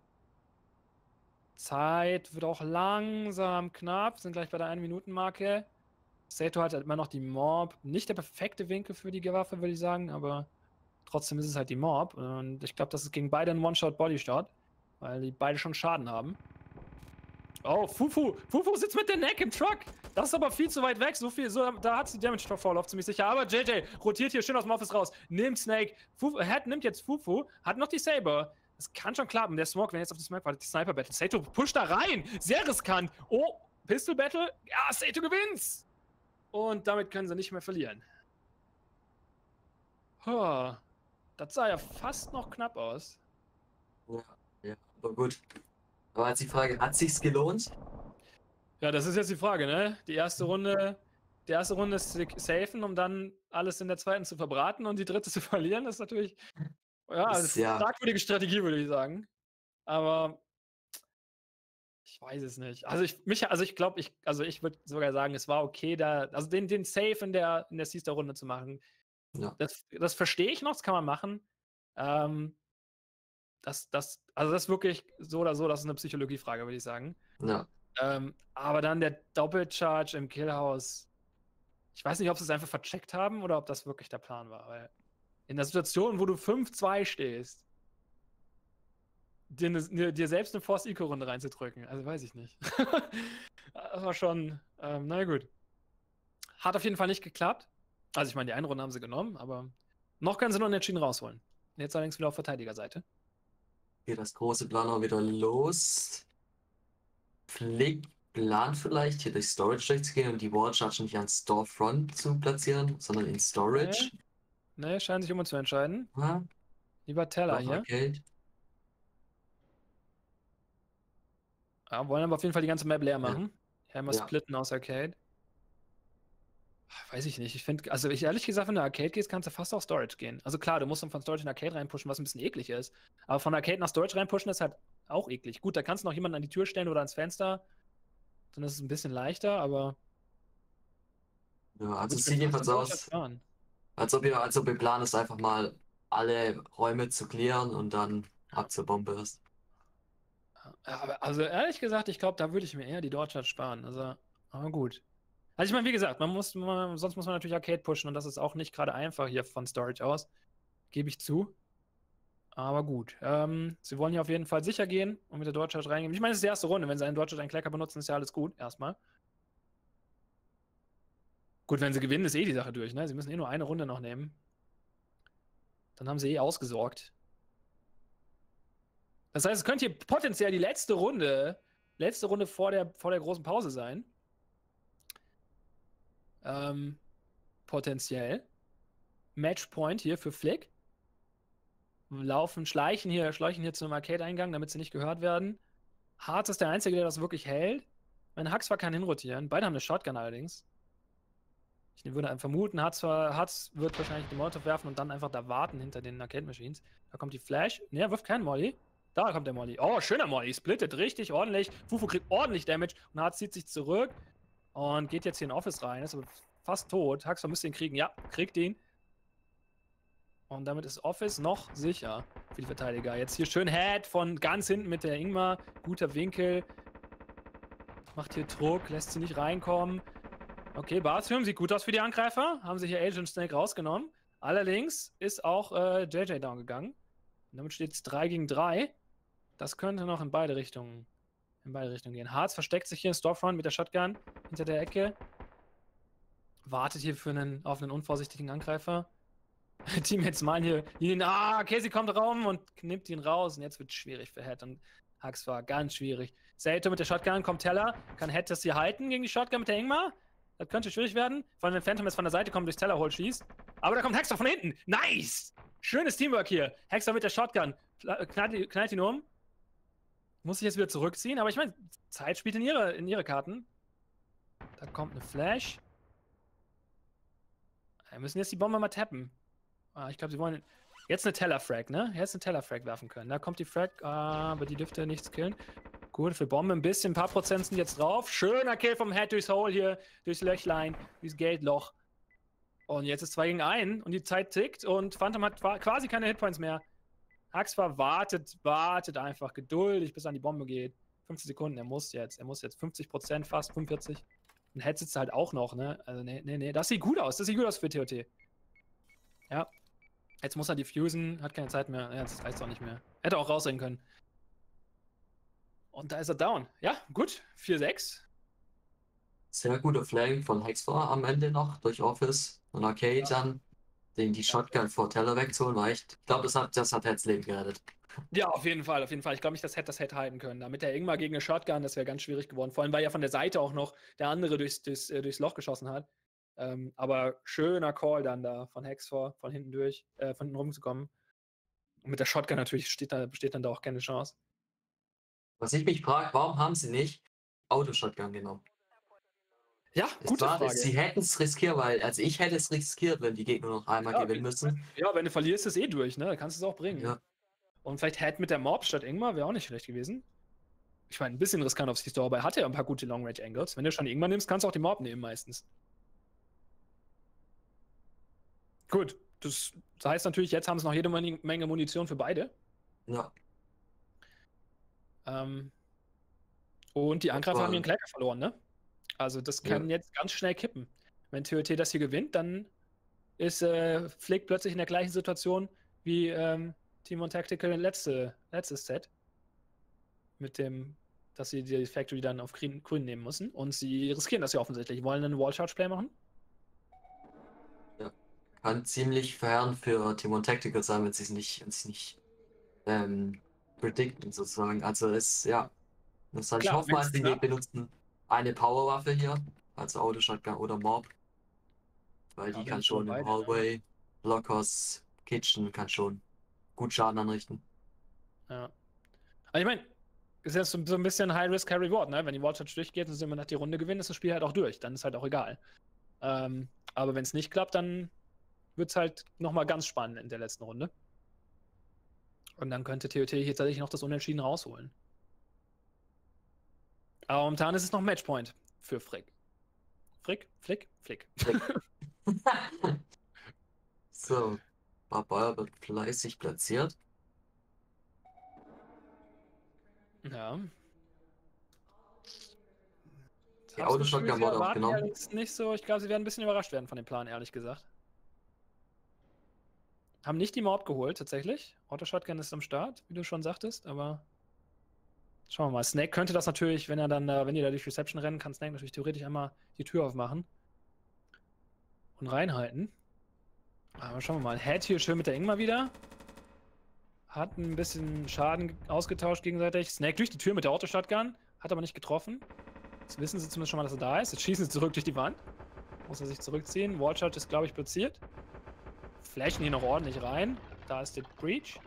Zeit wird auch langsam knapp. Sind gleich bei der ein-Minuten-Marke. Sato hat halt immer noch die Mob. Nicht der perfekte Winkel für die Waffe, würde ich sagen, aber trotzdem ist es halt die Mob. Und ich glaube, das ist gegen beide ein One-Shot-Body-Shot, weil die beide schon Schaden haben. Oh, Fufu. Fufu sitzt mit der Neck im Truck. Das ist aber viel zu weit weg. So viel, so, da hat sie Damage Fall auf ziemlich sicher. Aber J J rotiert hier schön aus dem Office raus. Nimmt Snake. Fufu, Hat nimmt jetzt Fufu. Hat noch die Saber. Das kann schon klappen. Der Smoke, wenn jetzt auf die Smoke wartet, die Sniper Battle. Sato pusht da rein. Sehr riskant. Oh, Pistol Battle. Ja, Sato gewinnt's. Und damit können sie nicht mehr verlieren. Huh. Das sah ja fast noch knapp aus. Ja, ja, aber gut. Aber jetzt die Frage, hat sich's gelohnt? Ja, das ist jetzt die Frage, ne? Die erste Runde, die erste Runde ist safen, um dann alles in der zweiten zu verbraten und die dritte zu verlieren, das ist natürlich, ja, Ist, ja. fragwürdige Strategie, würde ich sagen. Aber ich weiß es nicht. Also ich, mich, also ich glaube, ich, also ich würde sogar sagen, es war okay, da, also den, den Safe in der, in der Sister-Runde zu machen. Ja. Das, das verstehe ich noch, das kann man machen. Ähm, das, das, also das ist wirklich so oder so, das ist eine Psychologiefrage, würde ich sagen. Ja. Ähm, aber dann der Doppelcharge im Killhouse. Ich weiß nicht, ob sie es einfach vercheckt haben oder ob das wirklich der Plan war. Weil in der Situation, wo du fünf zwei stehst, dir, ne, dir selbst eine Force-Eco-Runde reinzudrücken, also weiß ich nicht. Das war schon, ähm, naja gut. Hat auf jeden Fall nicht geklappt. Also ich meine, die eine Runde haben sie genommen, aber noch können sie noch entschieden rausholen. Jetzt allerdings wieder auf Verteidigerseite. Geht das große Planner wieder los. Flick plant vielleicht hier durch Storage durchzugehen und die Wallcharge nicht an Storefront zu platzieren, sondern in Storage. Ne, nee, scheinen sich immer zu entscheiden. Ja. Lieber Teller hier. Arcade. Ja, wollen aber auf jeden Fall die ganze Map leer machen. Ja, immer Ja. splitten aus Arcade. Weiß ich nicht. Ich finde, also ich ehrlich gesagt, wenn du Arcade gehst, kannst du fast auch Storage gehen. Also klar, du musst dann von Storage in Arcade reinpushen, was ein bisschen eklig ist. Aber von Arcade nach Storage reinpushen ist halt auch eklig. Gut, da kannst du noch jemanden an die Tür stellen oder ans Fenster. Dann ist es ein bisschen leichter, aber. Ja, also gut, es sieht jedenfalls aus, erfahren. als ob ihr, als ob ihr Plan ist, einfach mal alle Räume zu klären und dann ab zur Bombe ist. Ja, aber also ehrlich gesagt, ich glaube, da würde ich mir eher die Dodge sparen. Also, aber gut. Also ich meine, wie gesagt, man muss, man, sonst muss man natürlich Arcade pushen und das ist auch nicht gerade einfach hier von Storage aus. Gebe ich zu. Aber gut. Ähm, sie wollen hier auf jeden Fall sicher gehen und mit der Dodge reingehen. Ich meine, es ist die erste Runde. Wenn sie einen Dodge einen Klecker benutzen, ist ja alles gut. Erstmal. Gut, wenn sie gewinnen, ist eh die Sache durch, ne? Sie müssen eh nur eine Runde noch nehmen. Dann haben sie eh ausgesorgt. Das heißt, es könnte hier potenziell die letzte Runde, letzte Runde vor der, vor der großen Pause sein. Ähm, potenziell. Matchpoint hier für Flick. Laufen, schleichen hier, schleichen hier zum Arcade-Eingang, damit sie nicht gehört werden. Harz ist der Einzige, der das wirklich hält. Mein Hux kann hinrotieren. Beide haben eine Shotgun allerdings. Ich würde vermuten, Harz, Harz wird wahrscheinlich die Molotov werfen und dann einfach da warten hinter den Arcade-Machines. Da kommt die Flash. Ne, er wirft keinen Molly. Da kommt der Molly. Oh, schöner Molly. Splittet richtig ordentlich. Fufu kriegt ordentlich Damage und Harz zieht sich zurück und geht jetzt hier in Office rein. Ist aber fast tot. Huxford müsste ihn kriegen. Ja, kriegt ihn. Und damit ist Office noch sicher für die Verteidiger. Jetzt hier schön Head von ganz hinten mit der Ingmar. Guter Winkel. Macht hier Druck, lässt sie nicht reinkommen. Okay, Bathroom sieht gut aus für die Angreifer. Haben sich hier Agent Snake rausgenommen. Allerdings ist auch äh, J J down gegangen. Und damit steht es drei gegen drei. Das könnte noch in beide Richtungen, in beide Richtungen gehen. Harz versteckt sich hier in Storefront mit der Shotgun hinter der Ecke. Wartet hier für einen, auf einen unvorsichtigen Angreifer. Teammates malen hier ihn, ah, Casey kommt raum und nimmt ihn raus. Und jetzt wird es schwierig für Head und Hux war ganz schwierig. Sato mit der Shotgun, kommt Teller. Kann Head das hier halten gegen die Shotgun mit der Ingmar? Das könnte schwierig werden. Vor allem, wenn Phantom jetzt von der Seite kommt, durchs Tellerhole schießt. Aber da kommt Hexer von hinten. Nice! Schönes Teamwork hier. Hexer mit der Shotgun. Knallt, knallt ihn um. Muss sich jetzt wieder zurückziehen. Aber ich meine, Zeit spielt in ihre, in ihre Karten. Da kommt eine Flash. Wir müssen jetzt die Bombe mal tappen. Ah, ich glaube, sie wollen jetzt eine Tellerfrag, ne? Jetzt eine Tellerfrag werfen können. Da kommt die Frag, ah, aber die dürfte nichts killen. Gut, für Bombe ein bisschen, ein paar Prozent sind jetzt drauf. Schöner Kill vom Head durchs Hole hier, durchs Löchlein, durchs Geldloch. Und jetzt ist zwei gegen einen und die Zeit tickt und Phantom hat quasi keine Hitpoints mehr. Huxford wartet, wartet einfach geduldig, bis an die Bombe geht. fünfzehn Sekunden, er muss jetzt, er muss jetzt fünfzig Prozent, fast fünfundvierzig. Und Head sitzt halt auch noch, ne? Also, nee, nee, nee, das sieht gut aus, das sieht gut aus für T O T. Ja. Jetzt muss er diffusen, hat keine Zeit mehr. Ja, das reicht auch nicht mehr. Hätte auch rausrennen können. Und da ist er down. Ja, gut. vier sechs. Sehr guter Flank von Hexford am Ende noch durch Office und Arcade ja. Dann, den die Shotgun vor Teller wegzuholen, war echt. Ich glaube, das hat, das hat Heads Leben gerettet. Ja, auf jeden Fall, auf jeden Fall. Ich glaube nicht, dass Head das hätte halten können. Damit der Ingmar gegen eine Shotgun, das wäre ganz schwierig geworden. Vor allem, weil ja von der Seite auch noch der andere durchs, durchs, durchs Loch geschossen hat. Ähm, aber schöner Call dann da von Hexford, von hinten durch, äh, von hinten rumzukommen. Und mit der Shotgun natürlich steht da, besteht dann da auch keine Chance. Was ich mich frage, warum haben sie nicht Auto-Shotgun genommen? Ja, gute war, Frage. Sie hätten es riskiert, weil, also ich hätte es riskiert, wenn die Gegner noch einmal ja, gewinnen müssen. Ja, wenn du verlierst, ist es eh durch, ne? Da kannst du es auch bringen. Ja. Und vielleicht Head mit der Mob statt Ingmar wäre auch nicht schlecht gewesen. Ich meine, ein bisschen riskant auf sich Store, aber er hatte ja ein paar gute Long-Range-Angles. Wenn du schon Ingmar nimmst, kannst du auch die Mob nehmen meistens. Gut, das heißt natürlich, jetzt haben sie noch jede Menge Munition für beide. Ja. Ähm, und die Angreifer haben ihren Klecker verloren, ne? Also das kann ja. jetzt ganz schnell kippen. Wenn T O T das hier gewinnt, dann ist äh, Flick plötzlich in der gleichen Situation wie ähm, Team on Tactical letzte, letztes Set. Mit dem, dass sie die Factory dann auf grün, grün nehmen müssen. Und sie riskieren das ja offensichtlich. Wollen einen Wall-Charge-Play machen? Ja. Kann ziemlich verheerend für Team on Tactical sein, wenn sie es nicht, wenn sie nicht ähm, predikten sozusagen. Also es, ja. Das heißt, ich hoffe mal, die benutzen eine Powerwaffe hier, also Auto-Shotgun oder Mob. Weil die ja, kann schon im Hallway, Blockers, Kitchen, kann schon gut Schaden anrichten. Ja. Aber ich meine, ist jetzt so ein bisschen High-Risk, High-Reward, ne? Wenn die Wall-Charge durchgeht und man nach die Runde gewinnt, ist das Spiel halt auch durch. Dann ist halt auch egal. Ähm, aber wenn es nicht klappt, dann wird es halt nochmal ganz spannend in der letzten Runde. Und dann könnte T O T hier tatsächlich noch das Unentschieden rausholen. Aber momentan ist es noch Matchpoint für Frick. Frick? Flick? Flick. Flick. So, Barbar wird fleißig platziert. Ja. Die Autoshotgun wurde aufgenommen. Nicht so, ich glaube, sie werden ein bisschen überrascht werden von dem Plan, ehrlich gesagt. Haben nicht die Mob geholt, tatsächlich. Autoshotgun ist am Start, wie du schon sagtest, aber schauen wir mal. Snake könnte das natürlich, wenn er dann, wenn die da durch Reception rennen, kann Snake natürlich theoretisch einmal die Tür aufmachen und reinhalten. Aber schauen wir mal. Head hier schön mit der Ingmar wieder. Hat ein bisschen Schaden ausgetauscht gegenseitig. Snake durch die Tür mit der Autoshotgun. Hat aber nicht getroffen. Jetzt wissen sie zumindest schon mal, dass er da ist. Jetzt schießen sie zurück durch die Wand. Muss er sich zurückziehen. Wallshot ist, glaube ich, platziert. Flashen hier noch ordentlich rein. Da ist der Breach.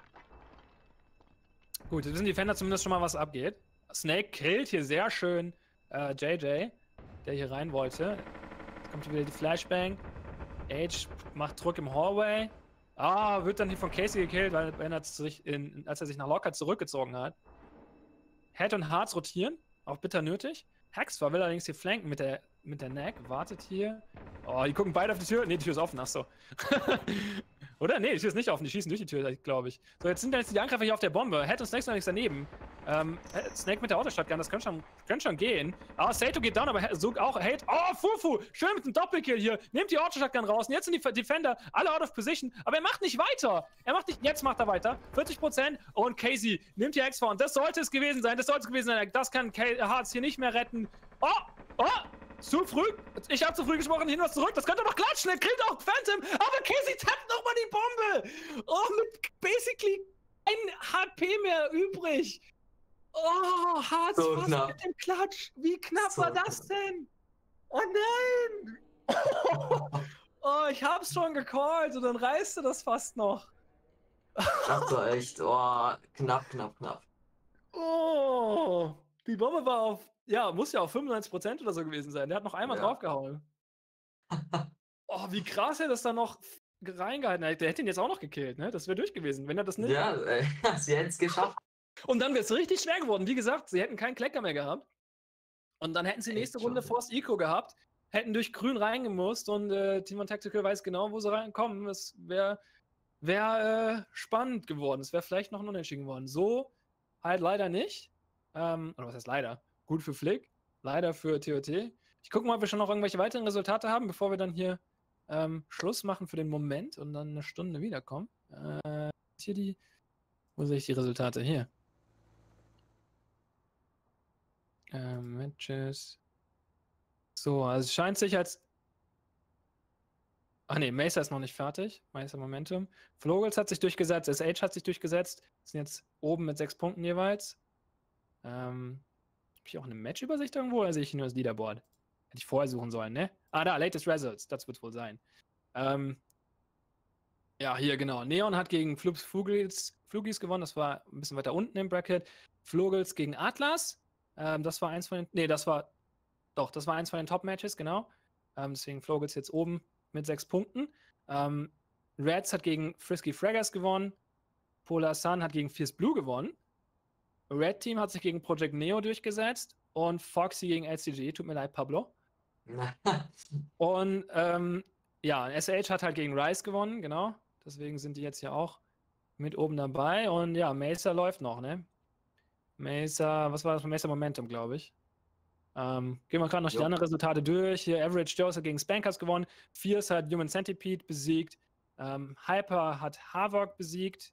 Gut, jetzt wissen die Defender zumindest schon mal, was abgeht. Snake killt hier sehr schön äh, J J, der hier rein wollte. Jetzt kommt hier wieder die Flashbang. Age macht Druck im Hallway. Ah, wird dann hier von Casey gekillt, weil er sich in, als er sich nach Locker zurückgezogen hat. Head und Hearts rotieren, auch bitter nötig. Hexfer will allerdings hier flanken mit der, mit der Neck, wartet hier. Oh, die gucken beide auf die Tür. Ne, die Tür ist offen, achso. Oder? Ne, die Tür ist nicht offen, die schießen durch die Tür, glaube ich. So, jetzt sind jetzt die Angreifer hier auf der Bombe. Head und Snake sind noch nichts daneben. Ähm, Snake mit der Autoshotgun, das könnte schon, könnte schon gehen. Aber Sato geht down, aber so auch Hate. Oh, Fufu! Schön mit dem Doppelkill hier. Nimmt die Autoshotgun raus. Und jetzt sind die Defender alle out of position. Aber er macht nicht weiter. Er macht nicht. Jetzt macht er weiter. vierzig Prozent. Und Casey nimmt die X-Four. Und das sollte es gewesen sein. Das sollte es gewesen sein. Das kann Hearts hier nicht mehr retten. Oh! Oh! Zu früh. Ich habe zu früh gesprochen. Hin und zurück. Das könnte doch klatschen. Er kriegt auch Phantom. Aber Casey tappt nochmal die Bombe. Oh, mit basically ein H P mehr übrig. Oh, Hearts So fast knapp. mit dem Klatsch. Wie knapp So war das denn? Oh nein! Oh, ich hab's schon gecallt und dann reißt du das fast noch. Das war echt, oh, knapp, knapp, knapp. Oh, die Bombe war auf, ja, muss ja auf fünfundneunzig Prozent oder so gewesen sein. Der hat noch einmal Ja. draufgehauen. Oh, wie krass er das da noch reingehalten hat. Der hätte ihn jetzt auch noch gekillt, ne? Das wäre durch gewesen, wenn er das nicht. Ja, äh, sie hätten es geschafft. Und dann wäre es richtig schwer geworden. Wie gesagt, sie hätten keinen Klecker mehr gehabt. Und dann hätten sie Echt nächste Runde schon. Forced Eco gehabt, hätten durch Grün reingemusst und äh, Team Tactical weiß genau, wo sie reinkommen. Es wäre wär, äh, spannend geworden. Es wäre vielleicht noch ein Unentschieden geworden. So halt leider nicht. Ähm, oder was heißt leider? Gut für Flick, leider für T O T. Ich gucke mal, ob wir schon noch irgendwelche weiteren Resultate haben, bevor wir dann hier ähm, Schluss machen für den Moment und dann eine Stunde wiederkommen. Äh, hier die. Wo sehe ich die Resultate? Hier. Ähm, Matches. So, also es scheint sich als. Ach nee, Mesa ist noch nicht fertig. Mesa Momentum. Flogels hat sich durchgesetzt, S H hat sich durchgesetzt. Sind jetzt oben mit sechs Punkten jeweils. Ähm, habe ich auch eine Match-Übersicht irgendwo oder sehe ich nur das Leaderboard? Hätte ich vorher suchen sollen, ne? Ah, da, Latest Results. Das wird wohl sein. Ähm, ja, hier genau. Neon hat gegen Flux Flugis, Flugis gewonnen. Das war ein bisschen weiter unten im Bracket. Flogels gegen Atlas. Ähm, das war eins von den. Nee, das war. Doch, das war eins von den Top-Matches, genau. Ähm, deswegen Flogels jetzt oben mit sechs Punkten. Ähm, Reds hat gegen Frisky Fraggers gewonnen. Polar Sun hat gegen Fierce Blue gewonnen. Red Team hat sich gegen Project Neo durchgesetzt. Und Foxy gegen L C G. Tut mir leid, Pablo. Und ähm, ja, S H hat halt gegen Rice gewonnen, genau. Deswegen sind die jetzt hier auch mit oben dabei. Und ja, Mesa läuft noch, ne? Mesa, was war das für Mesa Momentum, glaube ich. Ähm, gehen wir gerade noch Jo. die anderen Resultate durch. Hier Average Joes hat gegen Spankers gewonnen. Fierce hat Human Centipede besiegt. Ähm, Hyper hat Havok besiegt.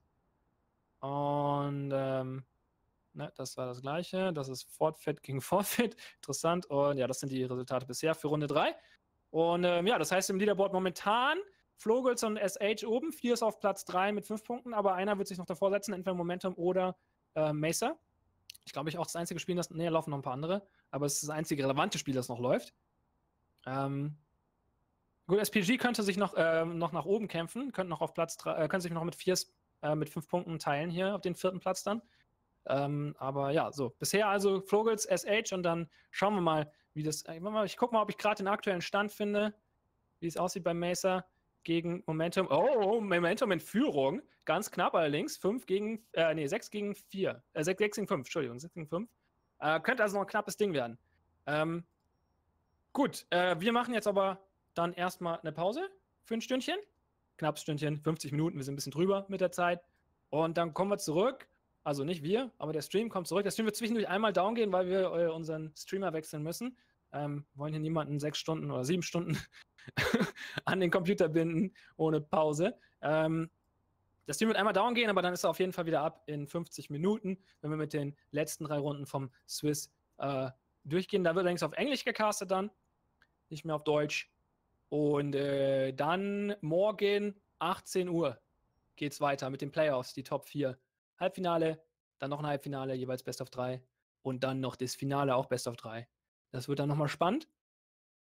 Und ähm, ne, das war das gleiche. Das ist Forfeit gegen Forfeit. Interessant. Und ja, das sind die Resultate bisher für Runde drei. Und ähm, ja, das heißt im Leaderboard momentan Flogels und S H oben. Fierce auf Platz drei mit fünf Punkten, aber einer wird sich noch davor setzen, entweder Momentum oder äh, Mesa. Ich glaube, ich auch das einzige Spiel, das näher laufen noch ein paar andere, aber es ist das einzige relevante Spiel, das noch läuft. Ähm, gut, S P G könnte sich noch, ähm, noch nach oben kämpfen, könnte noch auf Platz drei, äh, könnte sich noch mit Fierce äh, mit fünf Punkten teilen hier auf den vierten Platz dann. Ähm, aber ja, so. Bisher also Flogels, S H und dann schauen wir mal, wie das. Äh, ich gucke mal, ob ich gerade den aktuellen Stand finde, wie es aussieht bei Mesa gegen Momentum. Oh, Momentum in Führung. Ganz knapp allerdings. fünf gegen, äh, nee, sechs gegen vier. Äh, sechs gegen fünf, Entschuldigung, sechs gegen fünf. Äh, könnte also noch ein knappes Ding werden. Ähm, gut, äh, wir machen jetzt aber dann erstmal eine Pause für ein Stündchen. Knappes Stündchen, fünfzig Minuten, wir sind ein bisschen drüber mit der Zeit. Und dann kommen wir zurück. Also nicht wir, aber der Stream kommt zurück. Der Stream wird zwischendurch einmal down gehen, weil wir äh, unseren Streamer wechseln müssen. Ähm, wollen hier niemanden sechs Stunden oder sieben Stunden an den Computer binden, ohne Pause. Ähm, das Stream wird einmal down gehen, aber dann ist er auf jeden Fall wieder ab in fünfzig Minuten, wenn wir mit den letzten drei Runden vom Swiss äh, durchgehen. Da wird allerdings auf Englisch gecastet dann, nicht mehr auf Deutsch. Und äh, dann morgen achtzehn Uhr geht's weiter mit den Playoffs, die Top vier. Halbfinale, dann noch ein Halbfinale, jeweils Best of drei und dann noch das Finale, auch Best of drei. Das wird dann nochmal spannend.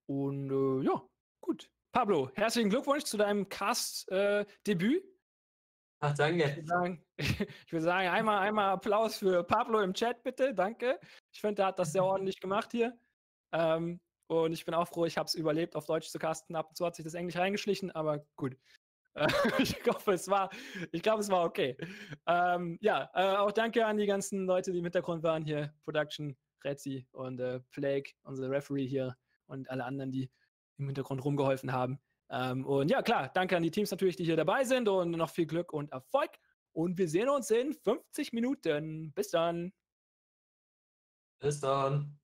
Und äh, ja, gut. Pablo, herzlichen Glückwunsch zu deinem Cast-Debüt. Äh, Ach, ich danke. würde sagen, ich würde sagen einmal, einmal Applaus für Pablo im Chat, bitte. Danke. Ich finde, er hat das sehr ordentlich gemacht hier. Ähm, und ich bin auch froh, ich habe es überlebt, auf Deutsch zu casten. Ab und zu hat sich das Englisch reingeschlichen, aber gut. Äh, ich hoffe, es war, ich glaube, es war okay. Ähm, ja, äh, auch danke an die ganzen Leute, die im Hintergrund waren hier. Production, Rezi und äh, Plague, unser Referee hier und alle anderen, die im Hintergrund rumgeholfen haben. Ähm, und ja, klar, danke an die Teams natürlich, die hier dabei sind und noch viel Glück und Erfolg. Und wir sehen uns in fünfzig Minuten. Bis dann. Bis dann.